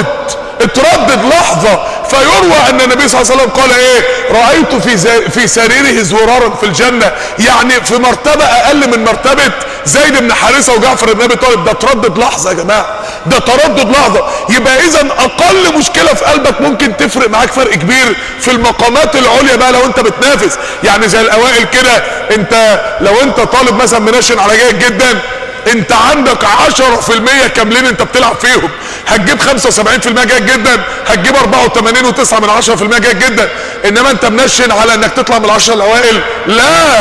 اتردد لحظه، فيروى ان النبي صلى الله عليه وسلم قال ايه؟ رايت في سريره زرارا في الجنه، يعني في مرتبه اقل من مرتبه زيد بن حارثه وجعفر بن ابي طالب. ده تردد لحظه يا جماعه، ده تردد لحظه. يبقى اذا اقل مشكله في قلبك ممكن تفرق معاك فرق كبير في المقامات العليا بقى لو انت بتنافس. يعني زي الاوائل كده، انت لو انت طالب مثلا منشن على جيد جدا، انت عندك 10% كاملين انت بتلعب فيهم، هتجيب 75% جيد جدا، هتجيب 84.9% جيد جدا. انما انت منشن على انك تطلع من ال10 الاوائل، لا،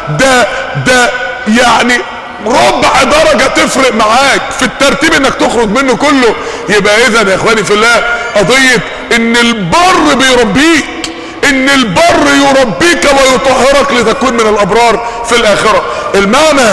ده يعني ربع درجة تفرق معاك في الترتيب انك تخرج منه كله. يبقى اذا يا اخواني في الله قضية ان البر بيربيك، ان البر يربيك ويطهرك لتكون من الابرار في الاخرة. المعنى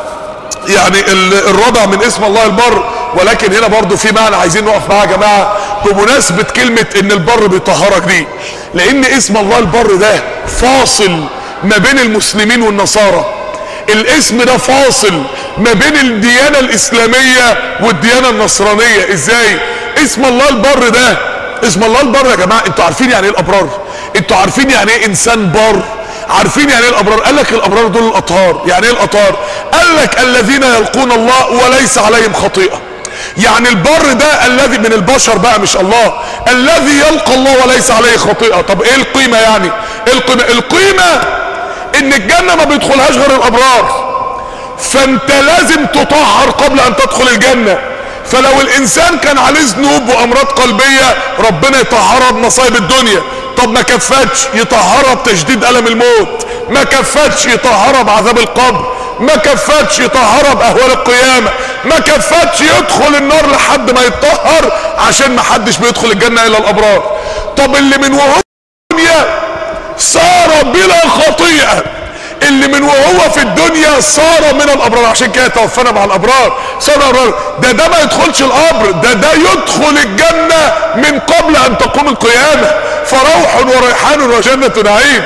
يعني الرابع من اسم الله البر، ولكن هنا برضو في معنى عايزين نقف معاه يا جماعة بمناسبة كلمة ان البر بيطهرك دي، لان اسم الله البر ده فاصل ما بين المسلمين والنصارى. الاسم ده فاصل ما بين الديانة الاسلامية والديانة النصرانية. ازاي؟ اسم الله البر ده، اسم الله البر يا جماعة انتوا عارفين يعني ايه الابرار؟ انتوا عارفين يعني ايه انسان بار؟ عارفين يعني ايه الابرار؟ قال لك الابرار دول الاطهار. يعني ايه الاطهار؟ قال لك الذين يلقون الله وليس عليهم خطيئة. يعني البر ده الذي من البشر بقى مش الله، الذي يلقى الله وليس عليه خطيئة. طب ايه القيمة يعني؟ القيمة ان الجنة ما بيدخلهاش غير الابرار، فانت لازم تطهر قبل ان تدخل الجنة. فلو الانسان كان عليه ذنوب وامراض قلبية ربنا يطهرها بمصايب الدنيا. طب ما كفتش يطهرها بتشديد الم الموت، ما كفتش يطهرها بعذاب القبر، ما كفتش يطهرها باهوال القيامة، ما كفتش يدخل النار لحد ما يتطهر، عشان ما حدش بيدخل الجنة الا الابرار. طب اللي من وهو الدنيا صار بلا خطيئة، اللي من وهو في الدنيا صار من الابرار، عشان كده توفانا مع الابرار، صار الابرار. ده ما يدخلش القبر، ده يدخل الجنة من قبل ان تقوم القيامة، فروح وريحان وجنة نعيم.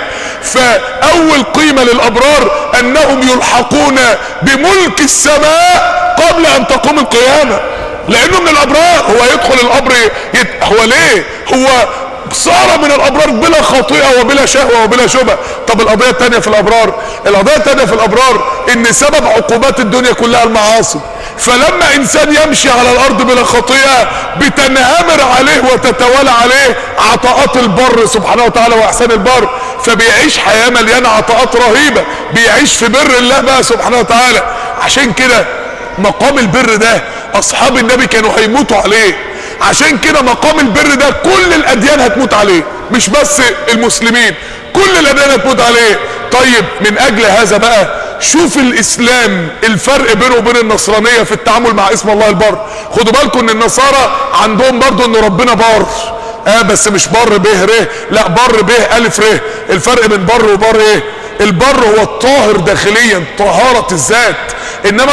فاول قيمة للابرار انهم يلحقون بملك السماء قبل ان تقوم القيامة، لانه من الابرار. هو يدخل القبر هو ليه؟ هو صار من الابرار بلا خطيئة وبلا شهوة وبلا شبهة. طب القضية التانية في الابرار، القضية التانية في الابرار ان سبب عقوبات الدنيا كلها المعاصي. فلما انسان يمشي على الارض بلا خطيئة بتنهمر عليه وتتوالى عليه عطاءات البر سبحانه وتعالى واحسان البر، فبيعيش حياة مليانة عطاءات رهيبة، بيعيش في بر الله بقى سبحانه وتعالى. عشان كده مقام البر ده اصحاب النبي كانوا هيموتوا عليه. عشان كده مقام البر ده كل الاديان هتموت عليه، مش بس المسلمين، كل الاديان هتموت عليه. طيب من اجل هذا بقى شوف الاسلام الفرق بينه وبين النصرانية في التعامل مع اسم الله البر. خدوا بالكم ان النصارى عندهم برضو ان ربنا بار، بس مش بر به ره، لا بر به الف ره. الفرق بين بر وبر ايه؟ البر هو الطاهر داخليا، طهارة الذات، انما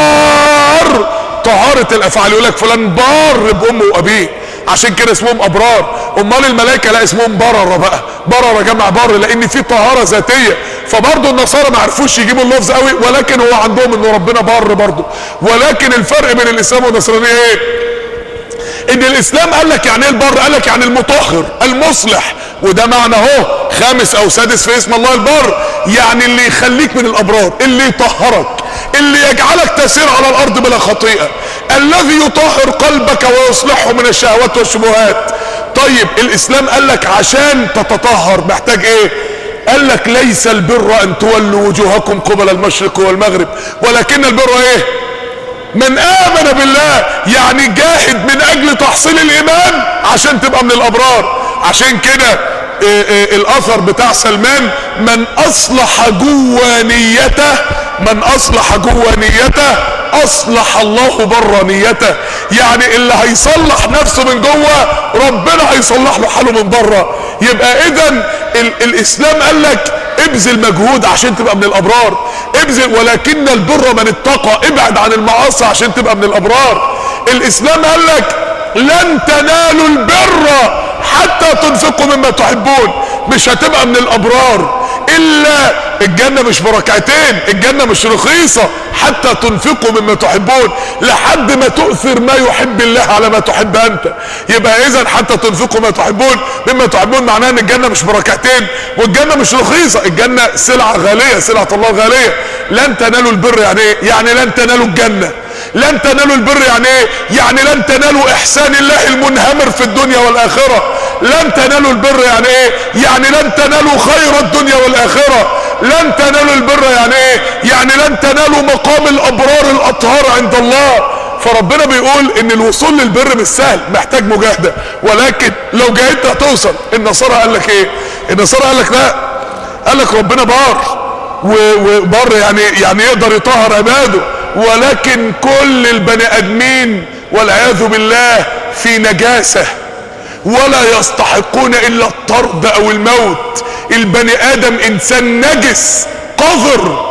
البار طهارة الافعال. يقول لك فلان بار بامه وابيه، عشان كده اسمهم ابرار. امال الملائكة لا اسمهم بررة بقى، بررة جمع بر، لان في طهارة ذاتية. فبرضه النصارى ما عرفوش يجيبوا اللفظ قوي، ولكن هو عندهم ان ربنا بر برضه. ولكن الفرق بين الاسلام والنصرانية ايه؟ ان الاسلام قال لك يعني ايه البر؟ قال لك يعني المطهر المصلح، وده معنى اهو خامس او سادس في اسم الله البر، يعني اللي يخليك من الابرار، اللي يطهرك، اللي يجعلك تسير على الارض بلا خطيئة، الذي يطهر قلبك ويصلحه من الشهوات والشبهات. طيب الاسلام قال لك عشان تتطهر محتاج ايه؟ قال لك ليس البر ان تولوا وجوهكم قبل المشرق والمغرب، ولكن البر ايه؟ من آمن بالله، يعني جاهد من اجل تحصيل الايمان عشان تبقى من الابرار. عشان كده الاثر بتاع سلمان: من اصلح جوه نيته، من اصلح جوه نيته اصلح الله بره نيته. يعني اللي هيصلح نفسه من جوه ربنا هيصلح له حاله من بره. يبقى اذا الاسلام قال لك ابذل مجهود عشان تبقى من الابرار، ابذل، ولكن البر من اتقى، ابعد عن المعاصي عشان تبقى من الابرار. الاسلام قال لك لن تنالوا البر حتى تنفقوا مما تحبون، مش هتبقى من الابرار الا الجنة مش بركعتين، الجنة مش رخيصة، حتى تنفقوا مما تحبون، لحد ما تؤثر ما يحب الله على ما تحب انت. يبقى اذا حتى تنفقوا ما تحبون مما تحبون معناه ان الجنة مش بركعتين والجنة مش رخيصة، الجنة سلعة غالية، سلعة الله غالية. لن تنالوا البر يعني ايه؟ يعني لن تنالوا الجنة. لن تنالوا البر يعني ايه؟ يعني لن تنالوا احسان الله المنهمر في الدنيا والاخرة. لن تنالوا البر يعني ايه؟ يعني لن تنالوا خير الدنيا والاخرة. لن تنالوا البر يعني ايه؟ يعني لن تنالوا مقام الابرار الاطهار عند الله. فربنا بيقول ان الوصول للبر مش سهل، محتاج مجاهدة، ولكن لو جاهدت هتوصل. النصارى قال لك ايه؟ النصارى قال لك لا، قال لك ربنا بار، وبر يعني يقدر يطهر عباده، ولكن كل البني ادمين والعياذ بالله في نجاسة ولا يستحقون الا الطرد او الموت. البني ادم انسان نجس قذر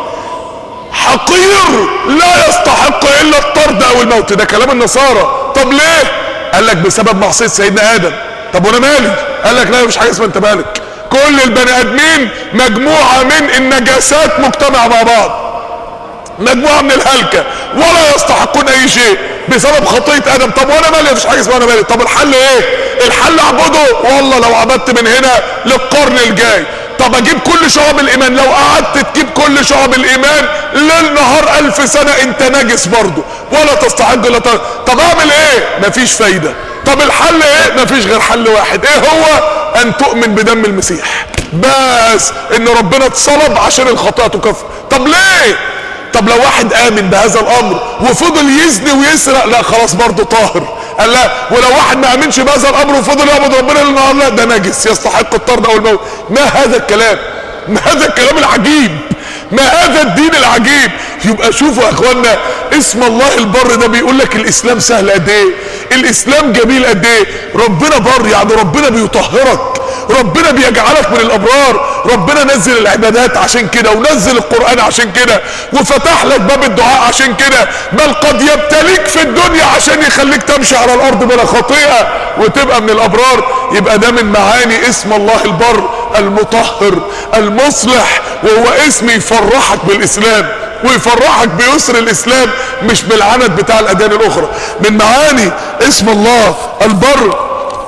حقير لا يستحق الا الطرد او الموت. ده كلام النصارى. طب ليه؟ قال لك بسبب معصية سيدنا ادم. طب وانا مالي؟ قال لك لا، مش حاجة اسمها انت مالك، كل البني ادمين مجموعة من النجاسات مجتمعة مع بعض، مجموعة من الهلكة ولا يستحقون اي شيء بسبب خطيئة ادم. طب وانا مالي؟ مفيش حاجة اسمها انا مالي. طب الحل ايه؟ الحل اعبده، والله لو عبدت من هنا للقرن الجاي. طب اجيب كل شعب الايمان، لو قعدت تجيب كل شعب الايمان ليل نهار 1000 سنة انت نجس برضه ولا تستحق الا طب اعمل ايه؟ مفيش فايدة. طب الحل ايه؟ مفيش غير حل واحد، ايه هو؟ ان تؤمن بدم المسيح، بس ان ربنا اتصلب عشان الخطايا تكفر. طب ليه؟ طب لو واحد امن بهذا الامر وفضل يزني ويسرق، لا خلاص برضه طاهر. قال لا. ولو واحد ما امنش بهذا الامر وفضل يعبد ربنا ليل نهار، لا ده نجس يستحق الطرد او الموت. ما هذا الكلام؟ ما هذا الكلام العجيب؟ ما هذا الدين العجيب؟ يبقى شوفوا يا اخوانا، اسم الله البر ده بيقول لك الاسلام سهل قد ايه، الاسلام جميل قد ايه. ربنا بر يعني ربنا بيطهرك، ربنا بيجعلك من الابرار، ربنا نزل العبادات عشان كده، ونزل القرآن عشان كده، وفتح لك باب الدعاء عشان كده، بل قد يبتليك في الدنيا عشان يخليك تمشي على الارض بلا خطيئة وتبقى من الابرار. يبقى ده من معاني اسم الله البر، المطهر المصلح، وهو اسم يفرحك بالاسلام ويفرحك بيسر الاسلام مش بالعنت بتاع الاديان الاخرى. من معاني اسم الله البر،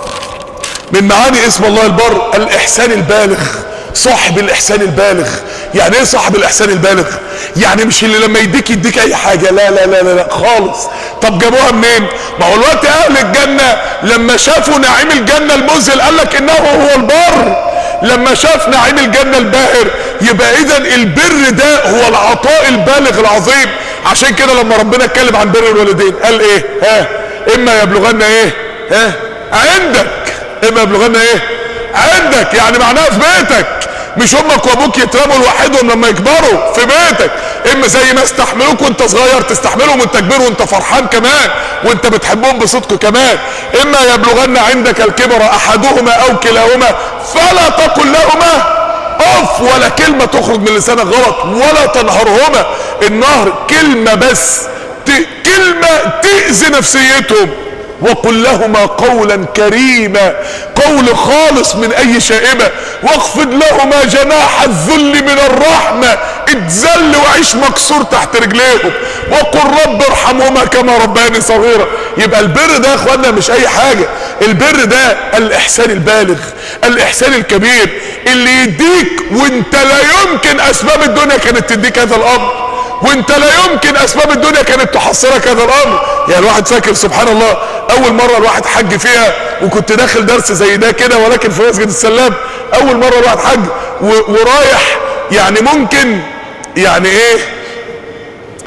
من معاني اسم الله البر الاحسان البالغ، صاحب الاحسان البالغ. يعني ايه صاحب الاحسان البالغ؟ يعني مش اللي لما يديك اي حاجة، لا لا لا لا خالص. طب جابوها منين؟ ما هو الوقت اهل الجنة لما شافوا نعيم الجنة المذهل قال لك انه هو البر، لما شاف نعيم الجنة الباهر. يبقى اذا البر ده هو العطاء البالغ العظيم. عشان كده لما ربنا اتكلم عن بر الوالدين قال ايه؟ اما يبلغن ايه؟ عندك، اما يبلغن ايه؟ عندك، يعني معناها في بيتك، مش امك وابوك يترموا لوحدهم لما يكبروا، في بيتك. اما زي ما استحملوك وانت صغير تستحملهم وانت كبير وانت فرحان كمان وانت بتحبهم بصدق كمان. اما يبلغن عندك الكبر احدهما او كلاهما فلا تقل لهما اف، ولا كلمة تخرج من لسانك غلط، ولا تنهرهما. النهر كلمة بس، كلمة تأذي نفسيتهم. وقل لهما قولا كريما، قول خالص من اي شائبة. واخفض لهما جناح الذل من الرحمة، اتذل وعيش مكسور تحت رجليهم. وقل رب ارحمهما كما ربياني صغيرا. يبقى البر ده يا اخوانا مش اي حاجة، البر ده الاحسان البالغ، الاحسان الكبير اللي يديك وانت لا يمكن اسباب الدنيا كانت تديك هذا الامر، وانت لا يمكن اسباب الدنيا كانت تحصلك هذا الامر. يعني الواحد فاكر سبحان الله اول مرة الواحد حج فيها، وكنت داخل درس زي ده كده ولكن في مسجد السلام، اول مرة الواحد حج ورايح، يعني ممكن يعني ايه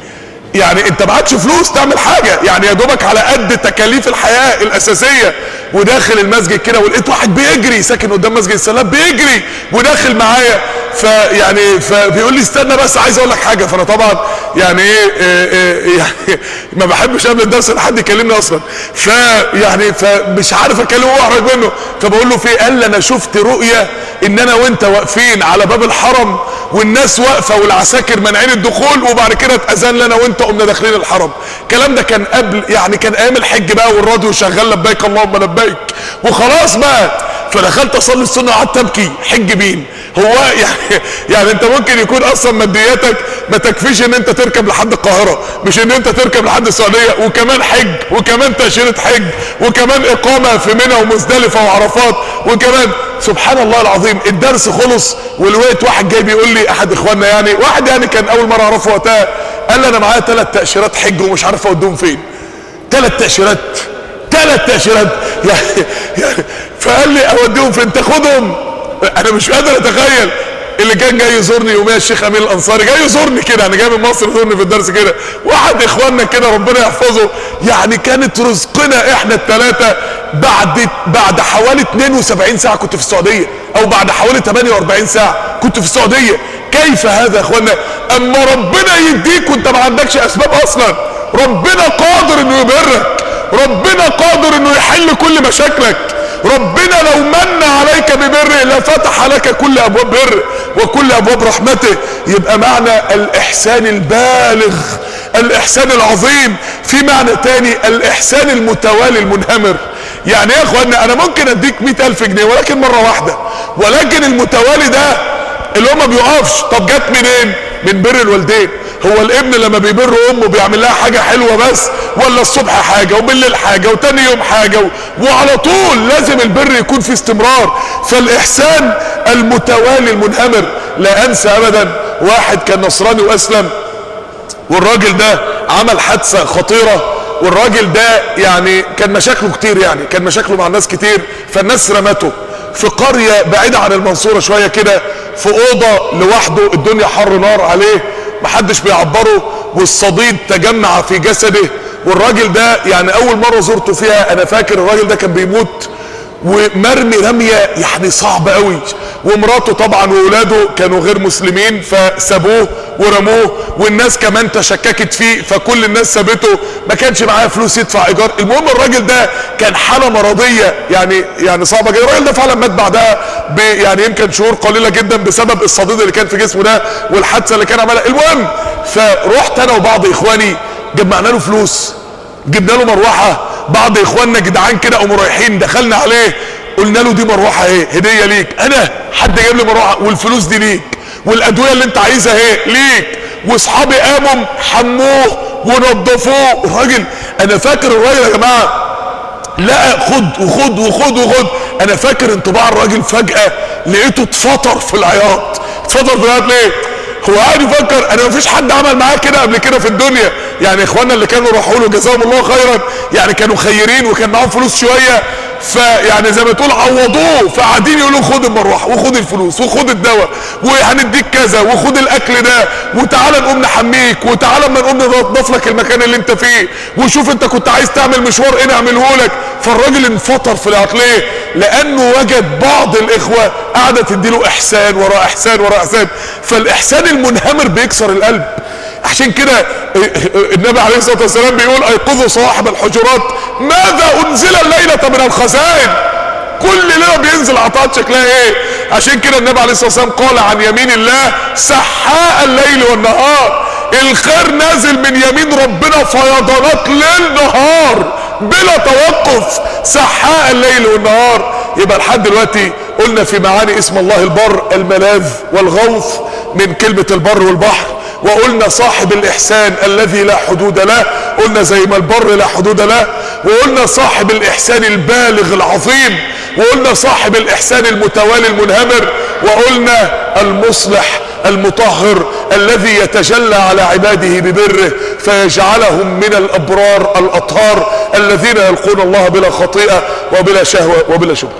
يعني انت معكش فلوس تعمل حاجة، يعني يا دوبك على قد تكاليف الحياة الاساسية، وداخل المسجد كده ولقيت واحد بيجري ساكن قدام مسجد السلام بيجري وداخل معايا، فبيقول لي استنى بس عايز اقول لك حاجة. فانا طبعا يعني يعني ما بحبش قبل الدرس ان حد يكلمني اصلا، فمش عارف اكلمه واحرج منه، فبقول له في، قال لي انا شفت رؤية ان انا وانت واقفين على باب الحرم والناس واقفه والعساكر مانعين الدخول، وبعد كده اتاذن لنا وانت قمنا داخلين الحرم. الكلام ده كان قبل، يعني كان ايام الحج بقى والراديو شغال لبيك اللهم لبيك وخلاص بقى. فدخلت اصلي السنه وقعدت ابكي. حج مين؟ هو يعني انت ممكن يكون اصلا مادياتك ما تكفيش ان انت تركب لحد القاهره، مش ان انت تركب لحد السعوديه، وكمان حج وكمان تاشيره حج وكمان اقامه في منى ومزدلفه وعرفات وكمان. سبحان الله العظيم. الدرس خلص والوقت واحد جاي بيقول لي، احد اخواننا يعني، واحد يعني كان اول مره اعرفه وقتها، قال لي انا معايا 3 تاشيرات حج ومش عارف اوديهم فين. 3 تاشيرات يعني فقال لي اوديهم فين؟ تاخدهم؟ انا مش قادر اتخيل. اللي كان جاي يزورني يوميا الشيخ امين الانصاري، جاي يزورني كده، انا جاي من مصر يزورني في الدرس كده، واحد اخواننا كده ربنا يحفظه. يعني كانت رزقنا احنا الثلاثه بعد حوالي 72 ساعه كنت في السعوديه، او بعد حوالي 48 ساعه كنت في السعوديه. كيف هذا يا اخوانا؟ اما ربنا يديك وانت ما عندكش اسباب اصلا. ربنا قادر انه يبرك، ربنا قادر انه يحل كل مشاكلك. ربنا لو من عليك ببره لفتح لك كل ابواب بره وكل ابواب رحمته. يبقى معنى الاحسان البالغ، الاحسان العظيم. في معنى تاني، الاحسان المتوالي المنهمر. يعني يا اخوانا انا ممكن اديك 100,000 جنيه ولكن مرة واحدة، ولكن المتوالي ده اللي هو ما بيقفش. طب جت منين؟ من بر الوالدين. هو الابن لما بيبر امه بيعمل لها حاجه حلوه بس، ولا الصبح حاجه وبالليل حاجه وتاني يوم حاجه وعلى طول؟ لازم البر يكون في استمرار. فالاحسان المتوالي المنهمر. لا انسى ابدا واحد كان نصراني واسلم، والراجل ده عمل حادثه خطيره، والراجل ده يعني كان مشاكله كتير، يعني كان مشاكله مع الناس كتير، فالناس رمته في قريه بعيده عن المنصوره شويه كده، في اوضه لوحده، الدنيا حر نار عليه، محدش بيعبره، والصديد تجمع في جسده. والراجل ده يعني اول مره زرته فيها انا فاكر الراجل ده كان بيموت ومرمي رميه يعني صعبه قوي، ومراته طبعا واولاده كانوا غير مسلمين فسابوه ورموه، والناس كمان تشككت فيه فكل الناس سابته، ما كانش معاه فلوس يدفع ايجار. المهم الراجل ده كان حاله مرضيه يعني صعبه جدا. الراجل ده فعلا مات بعدها يعني يمكن شهور قليله جدا بسبب الصديد اللي كان في جسمه ده والحادثه اللي كان عملها. المهم فرحت انا وبعض اخواني جمعنا له فلوس، جبنا له مروحه، بعض اخواننا جدعان كده قاموا رايحين دخلنا عليه قلنا له دي مروحه اهي هديه ليك. انا حد جايب لي مروحه؟ والفلوس دي ليك، والادويه اللي انت عايزها اهي ليك. واصحابي قاموا حموه ونضفوه. الراجل انا فاكر الراجل يا جماعه لا خد وخد وخد وخد، انا فاكر انطباع الراجل فجاه لقيته اتفطر في العياط. اتفطر في العياط ليه؟ هو قاعد يفكر انا مفيش حد عمل معاه كده قبل كده في الدنيا. يعني اخواننا اللي كانوا راحوا له جزاهم الله خيرا يعني كانوا خيرين وكان معاهم فلوس شويه، فيعني زي ما تقول عوضوه، فقاعدين يقولوا خد المروحه وخد الفلوس وخد الدواء وهنديك كذا وخد الاكل ده وتعالى نقوم نحميك وتعالى اما نقوم ننظف لك المكان اللي انت فيه وشوف انت كنت عايز تعمل مشوار ايه نعمله لك. فالراجل انفطر في العياط ليه؟ لانه وجد بعض الاخوه قاعده تديله احسان وراء احسان وراء احسان. فالاحسان المنهمر بيكسر القلب. عشان كده النبي عليه الصلاه والسلام بيقول ايقظوا صاحب الحجرات ماذا انزل الليله من الخزائن. كل ليله بينزل عطاءات شكلها ايه؟ عشان كده النبي عليه الصلاه والسلام قال عن يمين الله سحاء الليل والنهار. الخير نازل من يمين ربنا فيضانات ليل نهار بلا توقف، سحاء الليل والنهار. يبقى لحد دلوقتي قلنا في معاني اسم الله البر الملاذ والغوث من كلمه البر والبحر، وقلنا صاحب الاحسان الذي لا حدود له، قلنا زي ما البر لا حدود له، وقلنا صاحب الاحسان البالغ العظيم، وقلنا صاحب الاحسان المتوالي المنهمر، وقلنا المصلح المطهر الذي يتجلى على عباده ببره فيجعلهم من الابرار الاطهار الذين يلقون الله بلا خطيئه وبلا شهوه وبلا شبهه.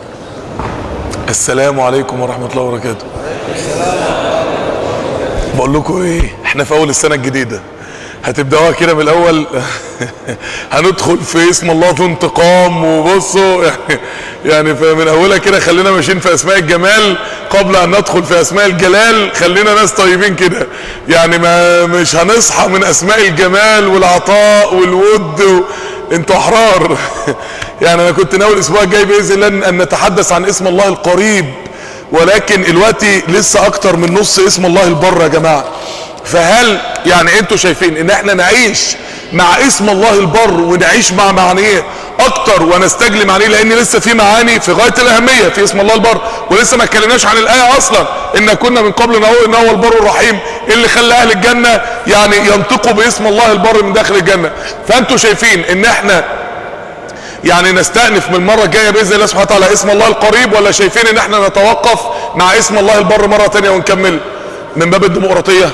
السلام عليكم ورحمه الله وبركاته. بقول لكم ايه، احنا في اول السنه الجديده هتبدأوها كده من الاول. هندخل في اسم الله ذو انتقام، وبصوا يعني من اولها كده خلينا ماشيين في اسماء الجمال قبل ان ندخل في اسماء الجلال. خلينا ناس طيبين كده يعني، ما مش هنصحى من اسماء الجمال والعطاء والود انتوا احرار. يعني انا كنت ناوي الاسبوع الجاي باذن الله ان نتحدث عن اسم الله القريب، ولكن دلوقتي لسه اكتر من نص اسم الله البر يا جماعه. فهل يعني انتوا شايفين ان احنا نعيش مع اسم الله البر ونعيش مع معانيه اكتر ونستجلي معانيه؟ لان لسه في معاني في غايه الاهميه في اسم الله البر، ولسه ما اتكلمناش عن الايه اصلا، ان كنا من قبل ان هو البر الرحيم اللي خلى اهل الجنه يعني ينطقوا باسم الله البر من داخل الجنه. فانتوا شايفين ان احنا يعني نستأنف من المره الجايه باذن الله سبحانه وتعالى اسم الله القريب، ولا شايفين ان احنا نتوقف مع اسم الله البر مره ثانيه ونكمل من باب الديمقراطيه؟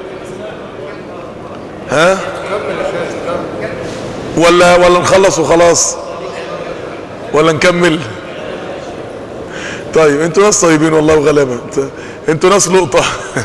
ها؟ ولا نخلص وخلاص ولا نكمل؟ طيب انتوا ناس طيبين والله وغلابه، انتوا ناس لقطه.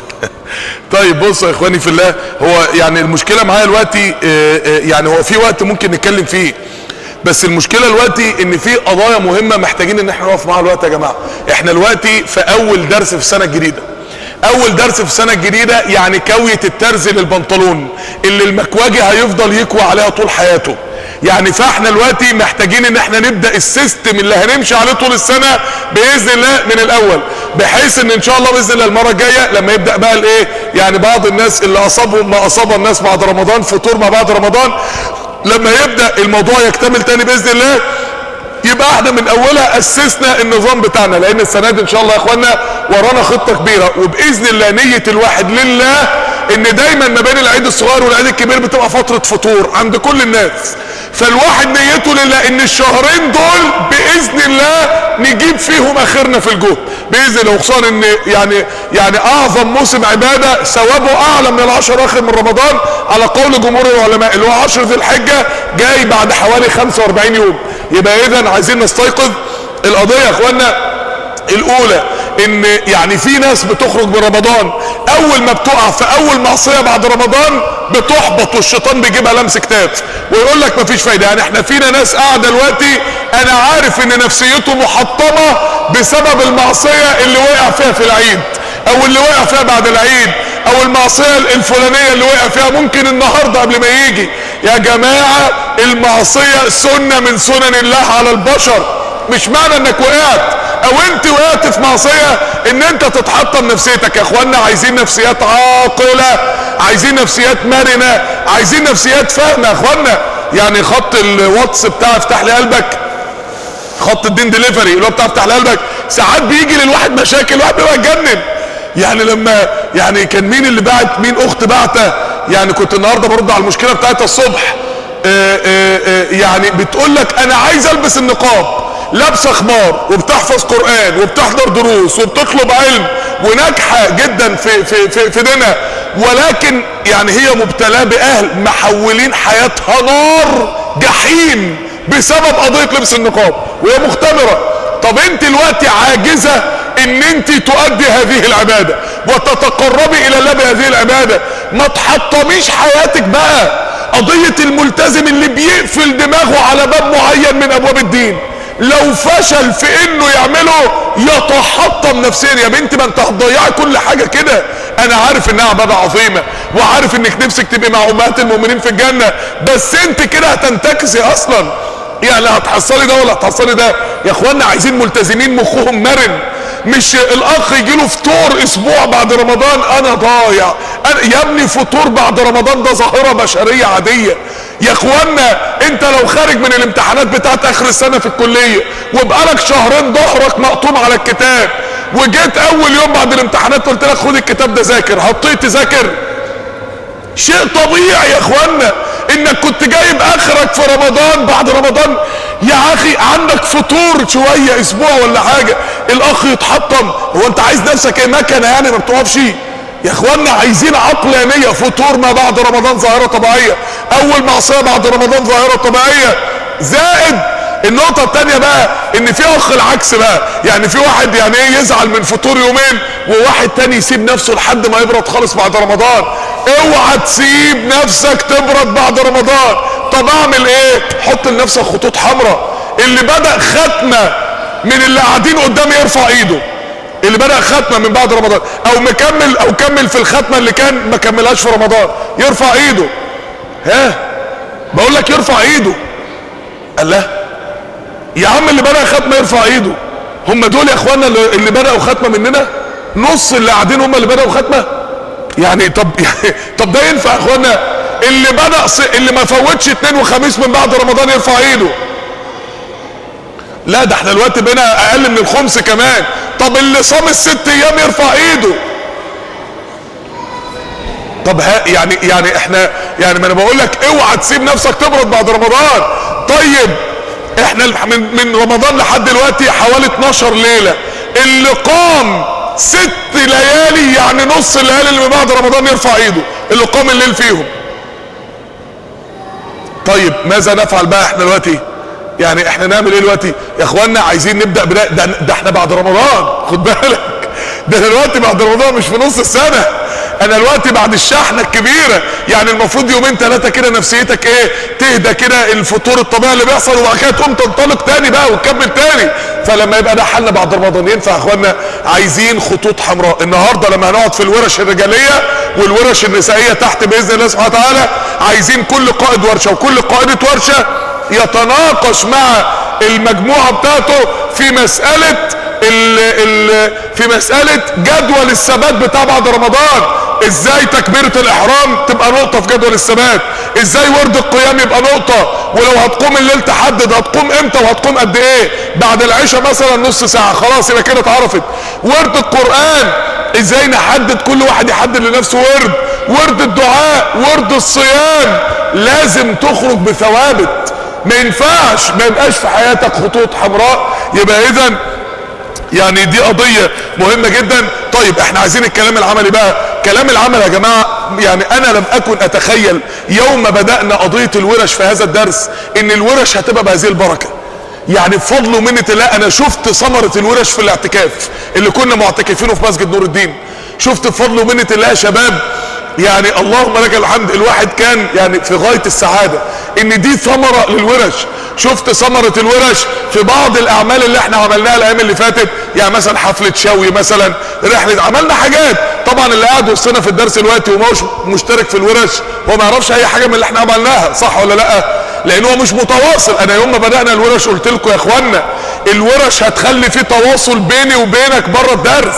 طيب بصوا يا اخواني في الله، هو يعني المشكله معايا دلوقتي يعني هو في وقت ممكن نتكلم فيه، بس المشكله دلوقتي ان في قضايا مهمه محتاجين ان احنا نقف معاها الوقت يا جماعه. احنا دلوقتي في اول درس في السنه الجديده، اول درس في السنه الجديده، يعني كويه الترز للبنطلون اللي المكواجي هيفضل يكوي عليها طول حياته. يعني فاحنا دلوقتي محتاجين ان احنا نبدا السيستم اللي هنمشي عليه طول السنه باذن الله من الاول، بحيث ان شاء الله باذن الله المره الجايه لما يبدا بقى الايه، يعني بعض الناس اللي اصابهم ما اصاب الناس بعد رمضان، فطور ما بعد رمضان، لما يبدا الموضوع يكتمل تاني باذن الله، يبقى احنا من اولها اسسنا النظام بتاعنا. لان السنه دي ان شاء الله يا اخوانا ورانا خطه كبيره، وباذن الله نيه الواحد لله ان دايما ما بين العيد الصغير والعيد الكبير بتبقى فتره فطور عند كل الناس. فالواحد نيته لله ان الشهرين دول باذن الله نجيب فيهم اخرنا في الجهد باذن الله، وخصوصا ان يعني اعظم موسم عباده ثوابه اعلى من العشر الاخر من رمضان على قول جمهور العلماء، اللي هو 10 ذي الحجه جاي بعد حوالي 45 يوم. يبقى اذا عايزين نستيقظ القضيه يا اخوانا الاولى، ان يعني في ناس بتخرج من رمضان اول ما بتقع في اول معصيه بعد رمضان بتحبط، والشيطان بيجيبها لمس كتاف ويقول لك مفيش فايده. يعني احنا فينا ناس قاعده دلوقتي انا عارف ان نفسيته محطمه بسبب المعصيه اللي وقع فيها في العيد، او اللي وقع فيها بعد العيد، او المعصيه الفلانيه اللي وقع فيها ممكن النهارده قبل ما يجي. يا جماعه المعصيه سنه من سنن الله على البشر، مش معنى انك وقعت او انت وقعت في معصيه ان انت تتحطم نفسيتك. يا اخوانا عايزين نفسيات عاقله، عايزين نفسيات مرنه، عايزين نفسيات فاهمه يا اخوانا. يعني خط الواتس بتاع افتح لي قلبك، خط الدين ديليفري اللي هو بتاع افتح لي قلبك، ساعات بيجي للواحد مشاكل الواحد بيبقى اتجنن. يعني لما يعني كان مين اللي بعت، مين اخت بعته، يعني كنت النهارده برد على المشكله بتاعتها الصبح، يعني بتقول لك انا عايز البس النقاب، لابسه خمار وبتحفظ قرآن وبتحضر دروس وبتطلب علم وناجحه جدا في دينها، ولكن يعني هي مبتلاه باهل محولين حياتها نار جحيم بسبب قضيه لبس النقاب وهي مختبره. طب انت دلوقتي عاجزه ان انت تؤدي هذه العباده وتتقربي الى الله بهذه العباده، ما تحطميش حياتك بقى. قضيه الملتزم اللي بيقفل دماغه على باب معين من ابواب الدين لو فشل في انه يعمله يتحطم نفسيا. يا بنتي ما انت هتضيعي كل حاجه كده. انا عارف انها عباده عظيمه وعارف انك نفسك تبقي مع امهات المؤمنين في الجنه، بس انت كده هتنتكسي اصلا. يعني هتحصلي ده ولا هتحصلي ده؟ يا اخوانا عايزين ملتزمين مخهم مرن، مش الاخ يجيله فطور اسبوع بعد رمضان انا ضايع. يا ابني فطور بعد رمضان ده ظاهره بشريه عاديه. يا اخوانا انت لو خارج من الامتحانات بتاعت اخر السنه في الكليه وبقالك شهرين ظهرك مقطوم على الكتاب، وجيت اول يوم بعد الامتحانات قلت لك خد الكتاب ده ذاكر، هتطيق تذاكر؟ شيء طبيعي يا اخوانا انك كنت جايب اخرك في رمضان، بعد رمضان يا اخي عندك فطور شويه اسبوع ولا حاجه الاخ يتحطم. هو انت عايز نفسك ايه، مكنه يعني ما بتقفش؟ يا اخوانا عايزين عقلانيه. فطور ما بعد رمضان ظاهره طبيعيه، اول معصيه بعد رمضان ظاهره طبيعيه. زائد النقطه الثانيه بقى ان في اخ العكس بقى، يعني في واحد يعني ايه يزعل من فطور يومين، وواحد تاني يسيب نفسه لحد ما يبرد خالص بعد رمضان. اوعى تسيب نفسك تبرد بعد رمضان. طب اعمل ايه؟ حط لنفسك خطوط حمراء. اللي بدأ ختمة من اللي قاعدين قدامي يرفع ايده. اللي بدأ ختمة من بعد رمضان او كمل في الختمة اللي كان ما كملهاش في رمضان يرفع ايده. ها بقول لك يرفع ايده. الله يا عم، اللي بدأ ختمة يرفع ايده. هم دول يا اخوانا اللي بدأوا ختمة مننا؟ نص اللي قاعدين هم اللي بدأوا ختمة يعني؟ طب ده ينفع يا اخوانا؟ اللي ما فوتش اثنين وخميس من بعد رمضان يرفع ايده. لا ده احنا دلوقتي بقينا اقل من الخمس كمان. طب اللي صام الست ايام يرفع ايده. طب يعني احنا يعني ما انا بقول لك اوعى تسيب نفسك تبرد بعد رمضان. طيب احنا من رمضان لحد دلوقتي حوالي 12 ليله. اللي قام 6 ليالي يعني نص الليالي اللي من بعد رمضان يرفع ايده، اللي قام الليل فيهم. طيب ماذا نفعل بقى احنا دلوقتي؟ يعني احنا نعمل ايه دلوقتي يا اخوانا؟ عايزين نبدا بدايه. ده احنا بعد رمضان، خد بالك، ده دلوقتي بعد رمضان مش في نص السنه. انا دلوقتي بعد الشحنه الكبيره. يعني المفروض يومين 3 كده نفسيتك ايه تهدى كده، الفطور الطبيعي اللي بيحصل، وبعد كده تقوم تنطلق تاني بقى وتكمل تاني. فلما يبقى ده حالنا بعد رمضان ينفع يا اخوانا؟ عايزين خطوط حمراء. النهارده لما هنقعد في الورش الرجاليه والورش النسائيه تحت باذن الله سبحانه وتعالى، عايزين كل قائد ورشه وكل قائده ورشه يتناقش مع المجموعه بتاعته في مسألة جدول الثبات بتاع بعد رمضان. ازاي تكبيرة الاحرام تبقى نقطة في جدول الثبات، ازاي ورد القيام يبقى نقطة، ولو هتقوم الليل تحدد هتقوم امتى وهتقوم قد ايه. بعد العشاء مثلا نص ساعة خلاص يبقى كده اتعرفت. ورد القرآن ازاي نحدد، كل واحد يحدد لنفسه ورد الدعاء، ورد الصيام. لازم تخرج بثوابت، ما ينفعش ما يبقاش في حياتك خطوط حمراء. يبقى اذا يعني دي قضية مهمة جدا. طيب احنا عايزين الكلام العملي بقى. كلام العمل يا جماعة، يعني انا لم اكن اتخيل يوم ما بدأنا قضية الورش في هذا الدرس ان الورش هتبقى بهذه البركة. يعني بفضل ومنة الله انا شفت ثمرة الورش في الاعتكاف اللي كنا معتكفينه في مسجد نور الدين. شفت بفضل ومنة الله يا شباب، يعني اللهم لك الحمد، الواحد كان يعني في غاية السعادة ان دي ثمرة للورش. شفت ثمرة الورش في بعض الاعمال اللي احنا عملناها الايام اللي فاتت. يعني مثلا حفلة شوي، مثلا رحلة، عملنا حاجات. طبعا اللي قاعد وسطنا في الدرس دلوقتي وما هوش مشترك في الورش هو ما يعرفش اي حاجة من اللي احنا عملناها، صح ولا لا؟ لان هو مش متواصل. انا يوم ما بدأنا الورش قلت لكم يا اخوانا الورش هتخلي في تواصل بيني وبينك بره الدرس.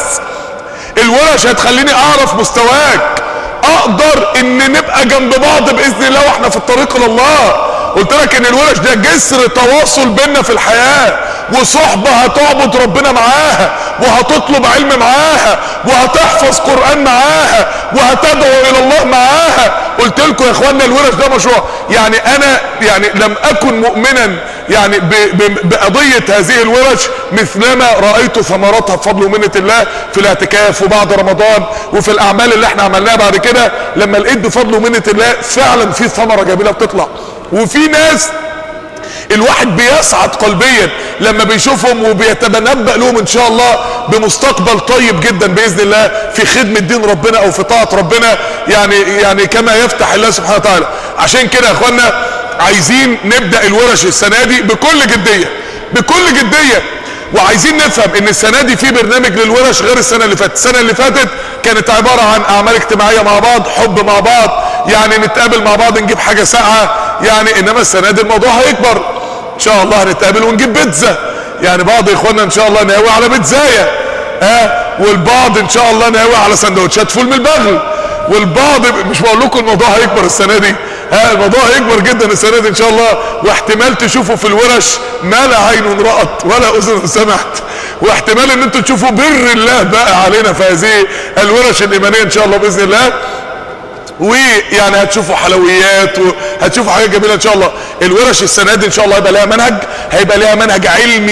الورش هتخليني اعرف مستواك، اقدر ان نبقى جنب بعض باذن الله واحنا في الطريق الى الله. قلت لك ان الورش ده جسر تواصل بيننا في الحياة، وصحبة هتعبد ربنا معاها، وهتطلب علم معاها، وهتحفظ قرآن معاها، وهتدعو الى الله معاها. قلت لكم يا اخوانا الورش ده مشروع. يعني انا يعني لم اكن مؤمنا يعني بقضية هذه الورش مثلما رأيت ثمراتها بفضل ومنة الله في الاعتكاف وبعد رمضان وفي الاعمال اللي احنا عملناها بعد كده. لما لقيت بفضل ومنة الله فعلا في ثمرة جميلة بتطلع، وفي ناس الواحد بيسعد قلبيا لما بيشوفهم وبيتنبأ لهم ان شاء الله بمستقبل طيب جدا باذن الله في خدمة دين ربنا او في طاعة ربنا، يعني كما يفتح الله سبحانه وتعالى. عشان كده يا اخوانا عايزين نبدأ الورش السنة دي بكل جدية. وعايزين نفهم ان السنة دي في برنامج للورش غير السنة اللي فاتت. السنة اللي فاتت كانت عبارة عن اعمال اجتماعية مع بعض، حب مع بعض، يعني نتقابل مع بعض نجيب حاجة ساقعة يعني. انما السنة دي الموضوع هيكبر ان شاء الله، هنتقابل ونجيب بيتزا. يعني بعض اخواننا ان شاء الله ناوي على بيتزاية، والبعض ان شاء الله ناوي على سندوتشات فول من البغل، والبعض مش بقول لكم الموضوع هيكبر السنة دي، الموضوع هيكبر جدا السنة دي ان شاء الله. واحتمال تشوفوا في الورش ما لا عين رأت ولا اذن سمعت، واحتمال ان انتوا تشوفوا بر الله بقى علينا في هذه الورش الايمانية ان شاء الله باذن الله. ويعني هتشوفوا حلويات وهتشوفوا حاجات جميلة ان شاء الله. الورش السنة دي ان شاء الله هيبقى لها منهج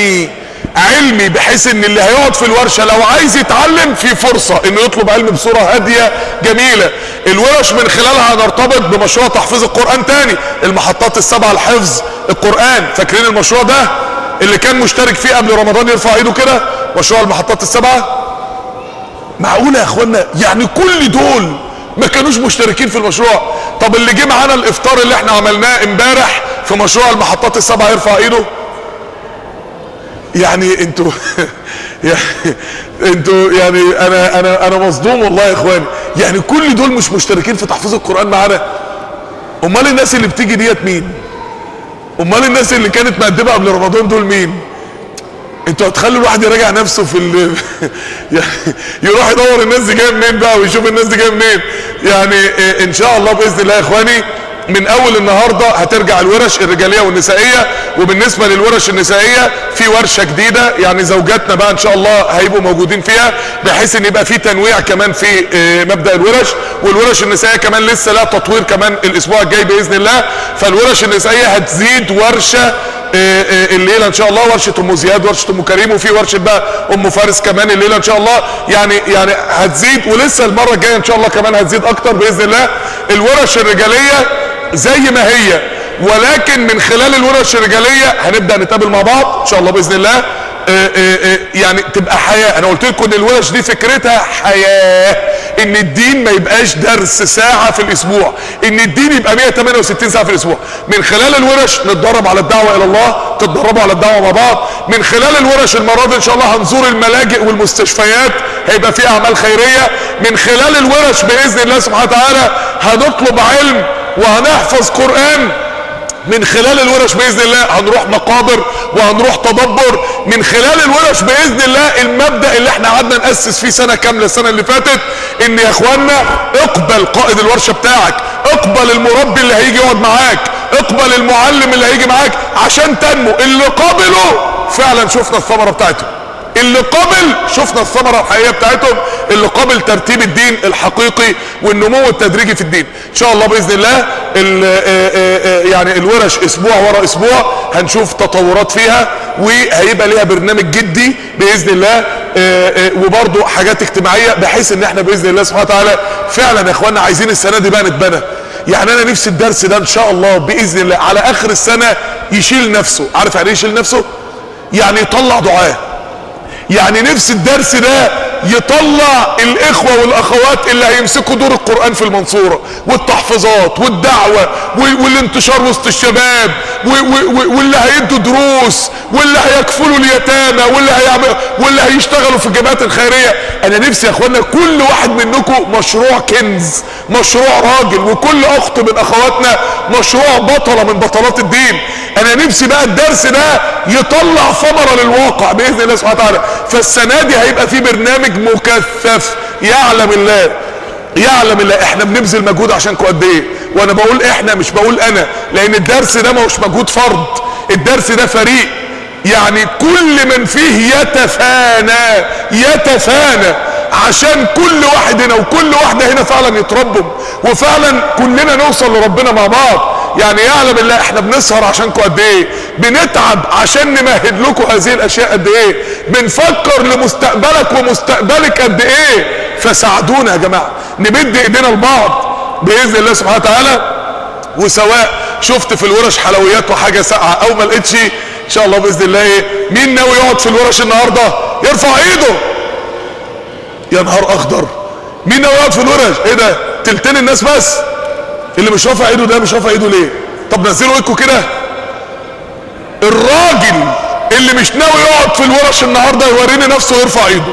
علمي بحيث ان اللي هيقعد في الورشة لو عايز يتعلم في فرصة انه يطلب علم بصورة هادية جميلة. الورش من خلالها هنرتبط بمشروع تحفيظ القرآن تاني، المحطات السبعة لحفظ القرآن. فاكرين المشروع ده اللي كان مشترك فيه قبل رمضان يرفع ايده كده؟ مشروع المحطات السبعة. معقولة يا اخوانا؟ يعني كل ما كانوش مشتركين في المشروع. طب اللي جه معانا الافطار اللي احنا عملناه امبارح في مشروع المحطات السبعه يرفع ايده. يعني انتوا يعني انا مصدوم والله يا اخواني. يعني كل دول مش مشتركين في تحفيظ القرآن معانا. امال الناس اللي بتيجي ديت مين؟ امال الناس اللي كانت مقدمه قبل رمضان دول مين؟ انتوا هتخلوا الواحد يراجع نفسه في يعني يروح يدور الناس دي جايه منين بقى ويشوف الناس دي جايه منين. يعني ان شاء الله باذن الله يا اخواني من اول النهارده هترجع الورش الرجاليه والنسائيه. وبالنسبه للورش النسائيه في ورشه جديده، يعني زوجاتنا بقى ان شاء الله هيبقوا موجودين فيها، بحيث ان يبقى في تنويع كمان في مبدا الورش. والورش النسائيه كمان لسه لها تطوير كمان الاسبوع الجاي باذن الله. فالورش النسائيه هتزيد ورشه الليله ان شاء الله، ورشه ام زياد، ورشه ام كريم، وفي ورشه بقى ام فارس كمان الليله ان شاء الله. يعني هتزيد، ولسه المره الجايه ان شاء الله كمان هتزيد اكتر باذن الله. الورش الرجاليه زي ما هي، ولكن من خلال الورش الرجاليه هنبدا نتقابل مع بعض ان شاء الله باذن الله. يعني تبقى حياه. انا قلت لكم ان الورش دي فكرتها حياه، ان الدين ما يبقاش درس ساعه في الاسبوع، ان الدين يبقى 168 ساعه في الاسبوع. من خلال الورش نتدرب على الدعوه الى الله، تتدربوا على الدعوه مع بعض. من خلال الورش المره دي ان شاء الله هنزور الملاجئ والمستشفيات، هيبقى في اعمال خيريه. من خلال الورش باذن الله سبحانه وتعالى هنطلب علم وهنحفظ قرآن. من خلال الورش باذن الله هنروح مقابر وهنروح تدبر. من خلال الورش باذن الله المبدا اللي احنا قعدنا ناسس فيه سنه كامله السنه اللي فاتت، ان يا اخوانا اقبل قائد الورشه بتاعك، اقبل المربي اللي هيجي يقعد معاك، اقبل المعلم اللي هيجي معاك عشان تنمو. اللي قابلوا فعلا شفنا الثمره بتاعتهم، اللي قابل شفنا الثمره الحقيقيه بتاعتهم، اللي قابل ترتيب الدين الحقيقي والنمو التدريجي في الدين ان شاء الله باذن الله. يعني الورش اسبوع ورا اسبوع هنشوف تطورات فيها، وهيبقى ليها برنامج جدي باذن الله، وبرضه حاجات اجتماعيه، بحيث ان احنا باذن الله سبحانه وتعالى فعلا يا اخوانا عايزين السنه دي بقى نتبنى. يعني انا نفسي الدرس ده ان شاء الله باذن الله على اخر السنه يشيل نفسه. عارف يعني ايه يشيل نفسه؟ يعني يطلع دعاه. يعني نفس الدرس ده يطلع الاخوة والاخوات اللي هيمسكوا دور القرآن في المنصورة، والتحفيظات والدعوة والانتشار وسط الشباب، واللي هيدوا دروس، واللي هيكفلوا اليتامى، واللي هيشتغلوا في الجمعيات الخيرية. انا نفسي يا اخوانا كل واحد منكم مشروع كنز، مشروع راجل، وكل اخت من اخواتنا مشروع بطلة من بطلات الدين. انا نفسي بقى الدرس ده يطلع ثمرة للواقع باذن الله سبحانه وتعالى. فالسنة دي هيبقى في برنامج مكثف. يعلم الله، يعلم الله احنا بنبذل مجهود عشانكم قد ايه. وانا بقول احنا مش بقول انا، لان الدرس ده مش مجهود فرد، الدرس ده فريق. يعني كل من فيه يتفانى عشان كل واحد هنا وكل واحدة هنا فعلا يتربوا، وفعلا كلنا نوصل لربنا مع بعض. يعني يعلم الله احنا بنسهر عشانكم قد ايه، بنتعب عشان نمهد لكم هذه الاشياء قد ايه، بنفكر لمستقبلك ومستقبلك قد ايه. فساعدونا يا جماعه، نمد ايدينا لبعض باذن الله سبحانه وتعالى. وسواء شفت في الورش حلويات وحاجه ساقعه او ما لقيتش، ان شاء الله باذن الله مين ناوي يقعد في الورش النهارده يرفع ايده؟ يا نهار اخضر، مين ناوي يقعد في الورش؟ ايه ده؟ تلتين الناس بس اللي مش رافع ايده. ده مش رافع ايده ليه؟ طب نزلوا ايدكم كده. الراجل اللي مش ناوي يقعد في الورش النهارده يوريني نفسه ويرفع ايده.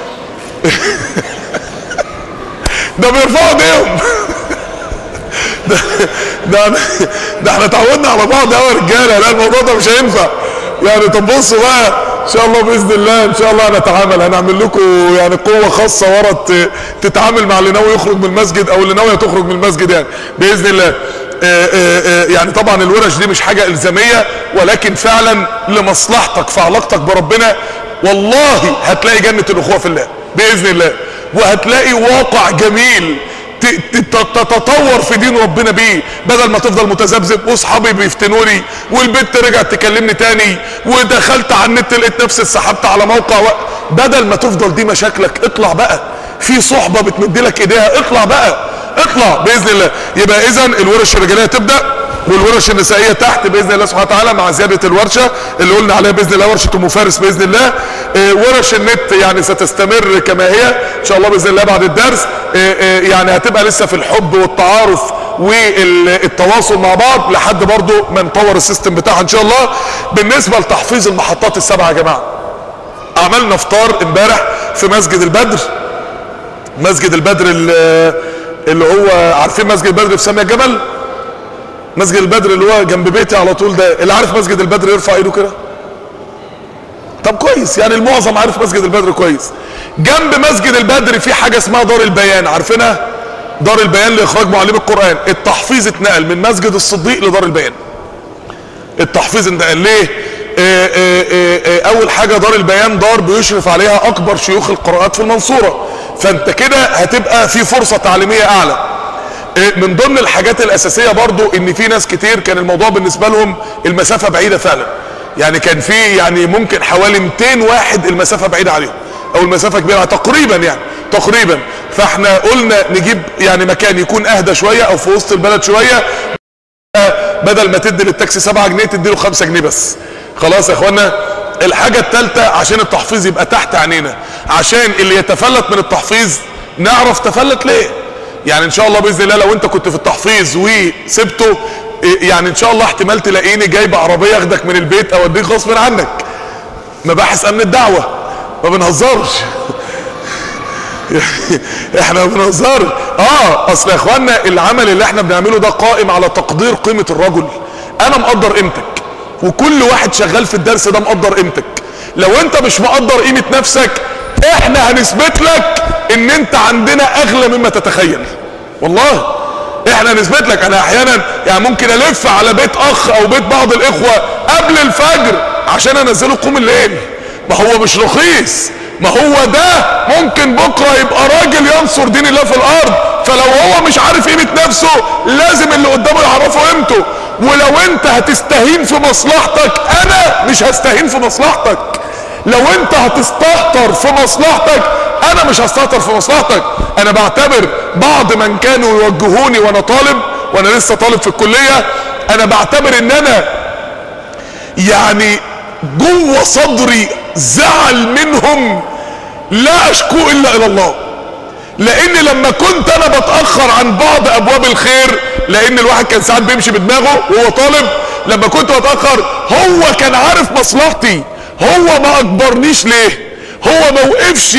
ده بيرفعوا ايديهم. ده احنا اتعودنا على بعض قوي يا رجاله. لا الموضوع ده مش هينفع يعني. طب بصوا بقى ان شاء الله باذن الله، ان شاء الله هنتعامل، هنعمل لكم يعني قوه خاصه ورا تتعامل مع اللي ناوي يخرج من المسجد او اللي ناويه تخرج من المسجد يعني باذن الله. يعني طبعا الورش دي مش حاجه الزاميه، ولكن فعلا لمصلحتك في علاقتك بربنا. والله هتلاقي جنه الاخوه في الله باذن الله، وهتلاقي واقع جميل تتطور في دين ربنا بيه، بدل ما تفضل متذبذب واصحابي بيفتنوني والبنت رجعت تكلمني تاني ودخلت على النت لقيت نفسي اتسحبت على موقع بدل ما تفضل دي مشاكلك. اطلع بقى، في صحبه بتمدلك ايديها، اطلع بقى، اطلع باذن الله. يبقى اذا الورش الرجاليه تبدا والورش النسائيه تحت باذن الله سبحانه وتعالى، مع زياده الورشه اللي قلنا عليها باذن الله، ورشه ام فارس باذن الله. ورش النت يعني ستستمر كما هي ان شاء الله باذن الله بعد الدرس. يعني هتبقى لسه في الحب والتعارف والتواصل مع بعض لحد برضو ما نطور السيستم بتاعها ان شاء الله. بالنسبة لتحفيظ المحطات السبعة يا جماعة، عملنا افطار امبارح في مسجد البدر. مسجد البدر اللي هو عارفين مسجد البدر في سامية الجبل، مسجد البدر اللي هو جنب بيتي على طول ده. اللي عارف مسجد البدر يرفع ايده كده. طب كويس، يعني المعظم عارف مسجد البدر كويس. جنب مسجد البدر في حاجة اسمها دار البيان، عارفينها؟ دار البيان لاخراج معلم القرآن. التحفيظ اتنقل من مسجد الصديق لدار البيان. التحفيظ اتنقل ليه؟ اول حاجة دار البيان دار بيشرف عليها اكبر شيوخ القراءات في المنصورة، فانت كده هتبقى في فرصة تعليمية اعلى. من ضمن الحاجات الاساسية برضو ان في ناس كتير كان الموضوع بالنسبة لهم المسافة بعيدة فعلا، يعني كان في يعني ممكن حوالي 200 واحد المسافة بعيدة عليهم او المسافة كبيرة تقريبا، يعني تقريبا. فاحنا قلنا نجيب يعني مكان يكون اهدى شوية او في وسط البلد شوية، بدل ما تدي للتاكسي 7 جنيه تديله 5 جنيه بس. خلاص يا اخوانا. الحاجة الثالثة عشان التحفيظ يبقى تحت عينينا، عشان اللي يتفلت من التحفيظ نعرف تفلت ليه. يعني ان شاء الله باذن الله لو انت كنت في التحفيظ وسبته، يعني ان شاء الله احتمال تلاقيني جايب عربية اخدك من البيت او اديك غصب عنك. مباحث امن الدعوة، ما بنهزرش. احنا ما بنهزرش. اصل يا اخوانا العمل اللي احنا بنعمله ده قائم على تقدير قيمة الرجل. انا مقدر قيمتك، وكل واحد شغال في الدرس ده مقدر قيمتك. لو انت مش مقدر قيمة نفسك، احنا هنثبت لك ان انت عندنا اغلى مما تتخيل. والله احنا هنثبت لك. انا احيانا يعني ممكن الف على بيت اخ او بيت بعض الاخوة قبل الفجر عشان انزله قوم الليل. ما هو مش رخيص، ما هو ده ممكن بكرة يبقى راجل ينصر دين الله في الارض. فلو هو مش عارف قيمة نفسه لازم اللي قدامه يعرفه قيمته. ولو انت هتستهين في مصلحتك انا مش هستهين في مصلحتك. لو انت هتستهتر في مصلحتك انا مش هستهتر في مصلحتك. انا بعتبر بعض من كانوا يوجهوني وانا طالب، وانا لسه طالب في الكلية، انا بعتبر ان انا يعني جوه صدري زعل منهم لا اشكوه الا الى الله. لان لما كنت انا بتأخر عن بعض ابواب الخير، لان الواحد كان ساعات بيمشي بدماغه وهو طالب، لما كنت بتأخر هو كان عارف مصلحتي، هو ما اجبرنيش ليه؟ هو ما وقفش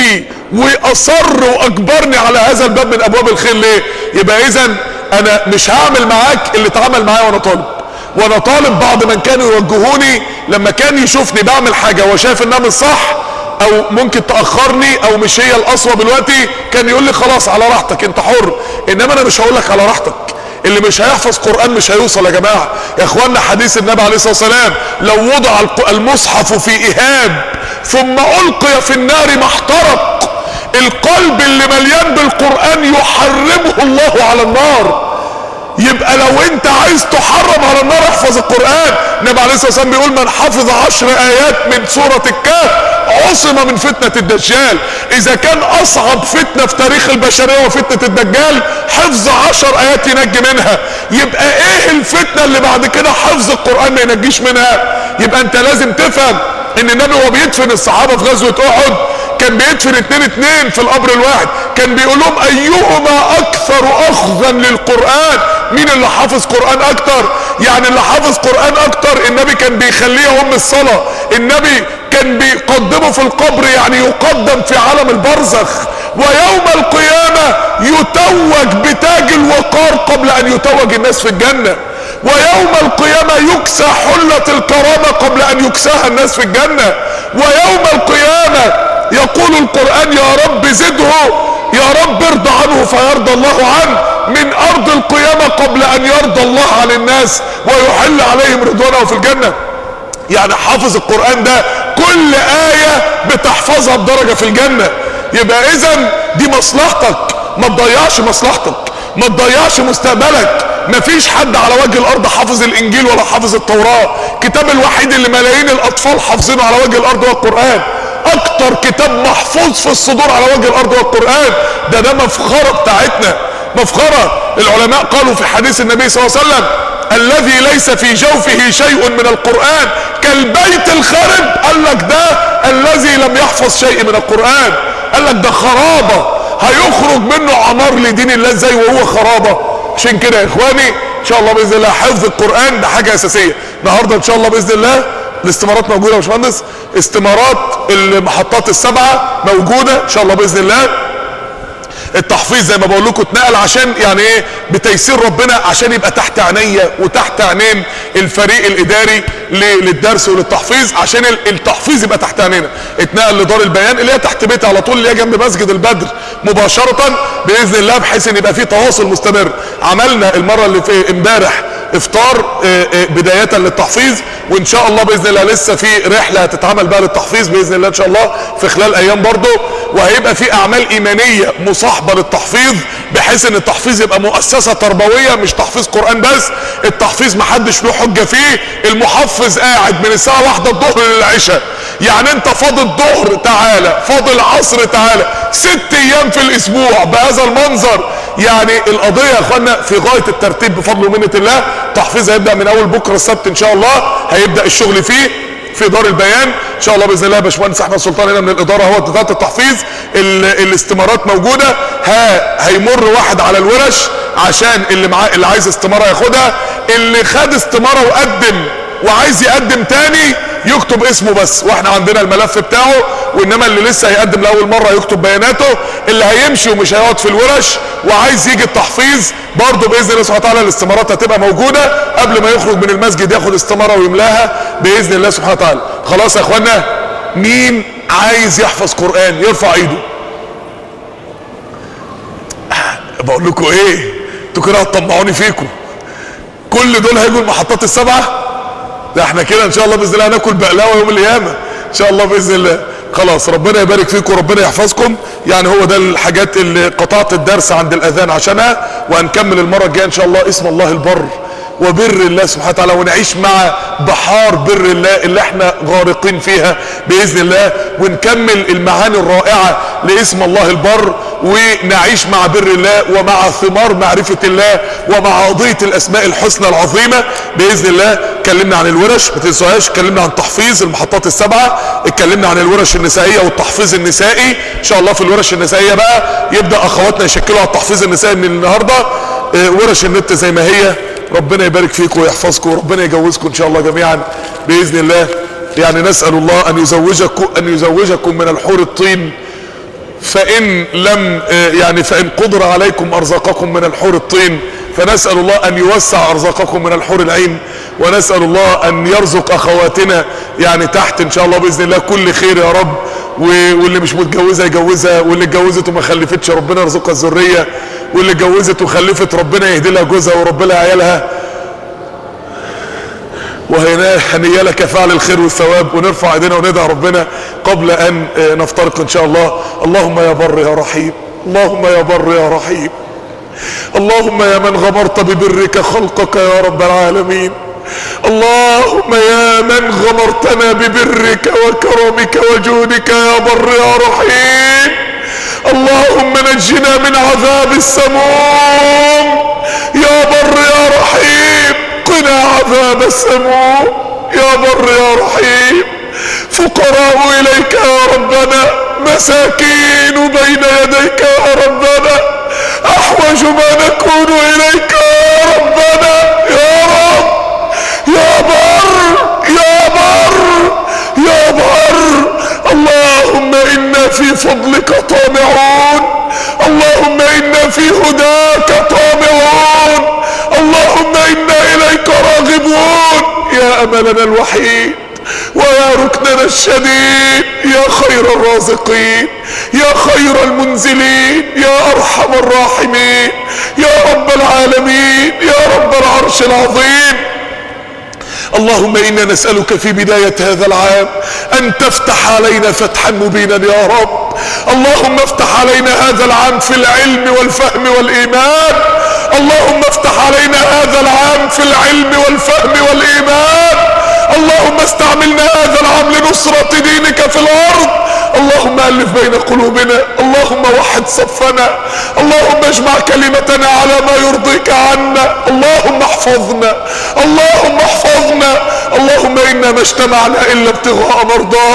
واصر واجبرني على هذا الباب من ابواب الخير ليه؟ يبقى اذا انا مش هعمل معاك اللي اتعمل معايا وانا طالب. وانا طالب بعض من كانوا يوجهوني لما كان يشوفني بعمل حاجة وشايف انها مش صح او ممكن تأخرني او مش هي الاصوب دلوقتي، كان يقول لي خلاص على راحتك انت حر. انما انا مش هقول لك على راحتك. اللي مش هيحفظ قرآن مش هيوصل يا جماعة. يا اخوانا حديث النبي عليه الصلاة والسلام، لو وضع المصحف في اهاب ثم القي في النار ما احترق. القلب اللي مليان بالقرآن يحرمه الله على النار. يبقى لو انت عايز تحرم على النار احفظ القرآن. النبي عليه الصلاة والسلام بيقول من حفظ 10 آيات من سورة الكهف عصم من فتنة الدجال. اذا كان اصعب فتنة في تاريخ البشرية وفتنة الدجال، حفظ 10 آيات ينجي منها. يبقى ايه الفتنة اللي بعد كده حفظ القرآن ما ينجيش منها؟ يبقى انت لازم تفهم ان النبي وهو بيدفن الصحابة في غزوة احد كان بيدفن 2 في القبر الواحد، كان بيقول لهم ايهما اكثر اخذا للقرآن؟ مين اللي حافظ قرآن اكتر؟ يعني اللي حافظ قرآن اكتر النبي كان بيخليه يوم الصلاة. النبي كان بيقدمه في القبر، يعني يقدم في عالم البرزخ. ويوم القيامة يتوج بتاج الوقار قبل ان يتوج الناس في الجنة. ويوم القيامة يكسى حلة الكرامة قبل ان يكساها الناس في الجنة. ويوم القيامة يقول القرآن يا رب زده، يا رب ارضى عنه فيرضى الله عنه، من ارض القيامة قبل ان يرضى الله عن الناس ويحل عليهم رضوانه في الجنة. يعني حافظ القرآن ده كل آية بتحفظها بدرجة في الجنة. يبقى اذا دي مصلحتك، ما تضيعش مصلحتك، ما تضيعش مستقبلك. مفيش حد على وجه الارض حافظ الانجيل ولا حافظ التوراة. الكتاب الوحيد اللي ملايين الاطفال حافظينه على وجه الارض هو القرآن. اكتر كتاب محفوظ في الصدور على وجه الارض هو القرآن. ده مفخرة بتاعتنا، مفخرة. العلماء قالوا في حديث النبي صلى الله عليه وسلم الذي ليس في جوفه شيء من القرآن كالبيت الخرب. قال لك ده الذي لم يحفظ شيء من القرآن. قال لك ده خرابة هيخرج منه عمار لدين الله ازاي وهو خرابة؟ عشان كده يا اخواني ان شاء الله باذن الله حفظ القرآن ده حاجة اساسية. النهاردة ان شاء الله باذن الله الاستمارات موجودة يا باشمهندس، استمارات المحطات السبعة موجودة ان شاء الله باذن الله. التحفيظ زي ما بقول لكم اتنقل عشان يعني ايه بتيسير ربنا، عشان يبقى تحت عينيا وتحت عينين الفريق الاداري للدرس وللتحفيظ، عشان التحفيظ يبقى تحت عينينا. اتنقل لدار البيان اللي هي تحت بيتي على طول، اللي هي جنب مسجد البدر مباشرة باذن الله، بحيث ان يبقى في تواصل مستمر. عملنا المرة اللي في امبارح افطار بداية للتحفيظ، وان شاء الله باذن الله لسه في رحلة هتتعمل بقى للتحفيظ باذن الله ان شاء الله في خلال ايام برضه، وهيبقى في اعمال ايمانية مصاحبة للتحفيظ، بحيث ان التحفيظ يبقى مؤسسة تربوية مش تحفيظ قرآن بس. التحفيظ محدش له حجة فيه، المحفظ قاعد من الساعة 1 الظهر للعشاء، يعني انت فاضل ظهر تعالى، فاضل عصر تعالى، 6 ايام في الاسبوع بهذا المنظر. يعني القضية يا اخوانا في غاية الترتيب بفضل ومنة الله. التحفيظ هيبدأ من اول بكرة السبت ان شاء الله، هيبدأ الشغل فيه في دار البيان ان شاء الله باذن الله. يا باشمهندس احمد سلطان هنا من الاداره هو بتاعه التحفيظ. الاستمارات موجوده، هيمر واحد على الورش عشان اللي معاه اللي عايز استماره ياخدها، اللي خد استماره وقدم وعايز يقدم تاني يكتب اسمه بس، واحنا عندنا الملف بتاعه. وانما اللي لسه هيقدم لاول مره يكتب بياناته. اللي هيمشي ومش هيقعد في الورش وعايز يجي التحفيظ برضه باذن الله سبحانه وتعالى الاستمارات هتبقى موجوده، قبل ما يخرج من المسجد ياخد استماره ويملاها باذن الله سبحانه وتعالى. خلاص يا اخوانا، مين عايز يحفظ قرآن يرفع ايده؟ بقول لكم ايه، انتوا كده هتطمعوني فيكم. كل دول هيجوا المحطات السبعه؟ ده احنا كده ان شاء الله باذن الله هناكل بقلاوه يوم القيامه ان شاء الله باذن الله. خلاص ربنا يبارك فيكم وربنا يحفظكم. يعني هو ده الحاجات اللي قطعت الدرس عند الاذان عشانها، وهنكمل المره الجايه ان شاء الله اسم الله البر وبر الله سبحانه وتعالى، ونعيش مع بحار بر الله اللي احنا غارقين فيها باذن الله، ونكمل المعاني الرائعه لاسم الله البر، ونعيش مع بر الله ومع ثمار معرفه الله ومع قضيه الاسماء الحسنى العظيمه باذن الله. اتكلمنا عن الورش ما تنسوهاش، اتكلمنا عن تحفيظ المحطات السبعه، اتكلمنا عن الورش النسائيه والتحفيظ النسائي. ان شاء الله في الورش النسائيه بقى يبدا اخواتنا يشكلوا على التحفيظ النسائي من النهارده. ورش النت زي ما هي. ربنا يبارك فيكم ويحفظكم وربنا يجوزكم ان شاء الله جميعا باذن الله. يعني نسال الله ان يزوجكم من الحور الطين، فان لم يعني فان قدر عليكم ارزاقكم من الحور الطين، فنسال الله ان يوسع ارزاقكم من الحور العين، ونسال الله ان يرزق اخواتنا يعني تحت ان شاء الله باذن الله كل خير يا رب. واللي مش متجوزه يجوزها، واللي اتجوزت وما خلفتش ربنا يرزقها الذريه، واللي اتجوزت وخلفت ربنا يهدي لها جوزها ويربي لها عيالها، وهنيا لك فعل الخير والثواب. ونرفع ايدينا وندعي ربنا قبل ان نفترق ان شاء الله. اللهم يا بر يا رحيم، اللهم يا بر يا رحيم، اللهم يا من غمرت ببرك خلقك يا رب العالمين، اللهم يا من غمرتنا ببرك وكرمك وجودك يا بر يا رحيم، اللهم نجنا من عذاب السموم يا بر يا رحيم، قنا عذاب السموم يا بر يا رحيم. فقراء إليك يا ربنا، مساكين بين يديك يا ربنا، أحوج ما نكون إليك يا ربنا، يا رب يا بر يا بر يا بر. اللهم إنا في فضلك طامعون، اللهم إنا في هداك طامعون، اللهم إنا إليك راغبون يا أملنا الوحيد ويا ركننا الشديد، يا خير الرازقين، يا خير المنزلين، يا أرحم الراحمين، يا رب العالمين، يا رب العرش العظيم. اللهم إنا نسألك في بداية هذا العام أن تفتح علينا فتحا مبينا يا رب. اللهم افتح علينا هذا العام في العلم والفهم والإيمان، اللهم افتح علينا هذا العام في العلم والفهم والإيمان. اللهم استعملنا هذا العام لنصرة دينك في الأرض. اللهم ألف بين قلوبنا، اللهم وحد صفنا، اللهم اجمع كلمتنا على ما يرضيك عنا. اللهم احفظنا، اللهم احفظنا. اللهم إنا ما اجتمعنا إلا ابتغاء مرضاتك،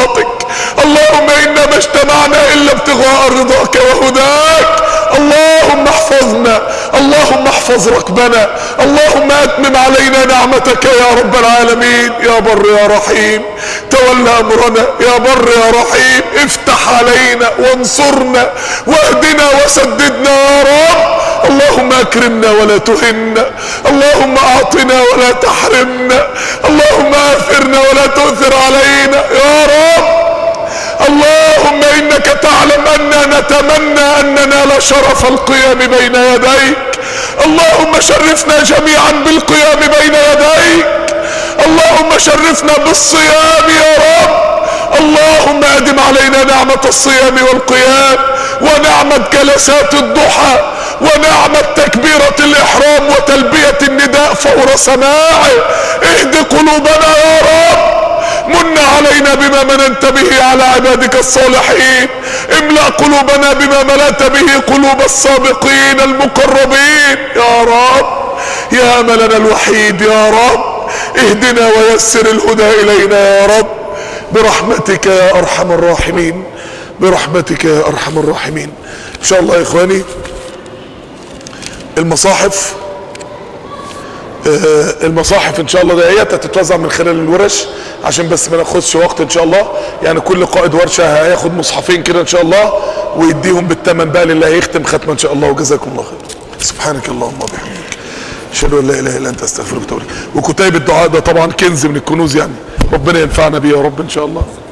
اللهم إنا ما اجتمعنا إلا ابتغاء رضاك وهداك. اللهم احفظنا، اللهم احفظ ركبنا، اللهم اتمم علينا نعمتك يا رب العالمين. يا بر يا رحيم تولى امرنا، يا بر يا رحيم افتح علينا وانصرنا واهدنا وسددنا يا رب. اللهم اكرمنا ولا تهنا، اللهم اعطنا ولا تحرمنا، اللهم اثرنا ولا تؤثر علينا يا رب. اللهم انك تعلم اننا نتمنى ان ننال شرف القيام بين يديك. اللهم شرفنا جميعا بالقيام بين يديك، اللهم شرفنا بالصيام يا رب. اللهم ادم علينا نعمة الصيام والقيام، ونعمة جلسات الضحى، ونعمة تكبيرة الاحرام وتلبية النداء فور سماعه. اهد قلوبنا يا رب، من علينا بما مننت به على عبادك الصالحين. املأ قلوبنا بما ملأت به قلوب السابقين المقربين يا رب. يا املنا الوحيد يا رب، اهدنا ويسر الهدى الينا يا رب، برحمتك يا ارحم الراحمين، برحمتك يا ارحم الراحمين. ان شاء الله يا اخواني المصاحف ان شاء الله ديت هتتوزع من خلال الورش، عشان بس ما ناخدش وقت ان شاء الله. يعني كل قائد ورشه هياخد مصحفين كده ان شاء الله، ويديهم بالثمن بقى للي هيختم ختمه ان شاء الله. وجزاكم الله خير. سبحانك اللهم وبحمدك، اشهد ان لا اله الا انت، استغفرك واتوب اليك. وكتيب الدعاء ده طبعا كنز من الكنوز، يعني ربنا ينفعنا بيه يا رب ان شاء الله.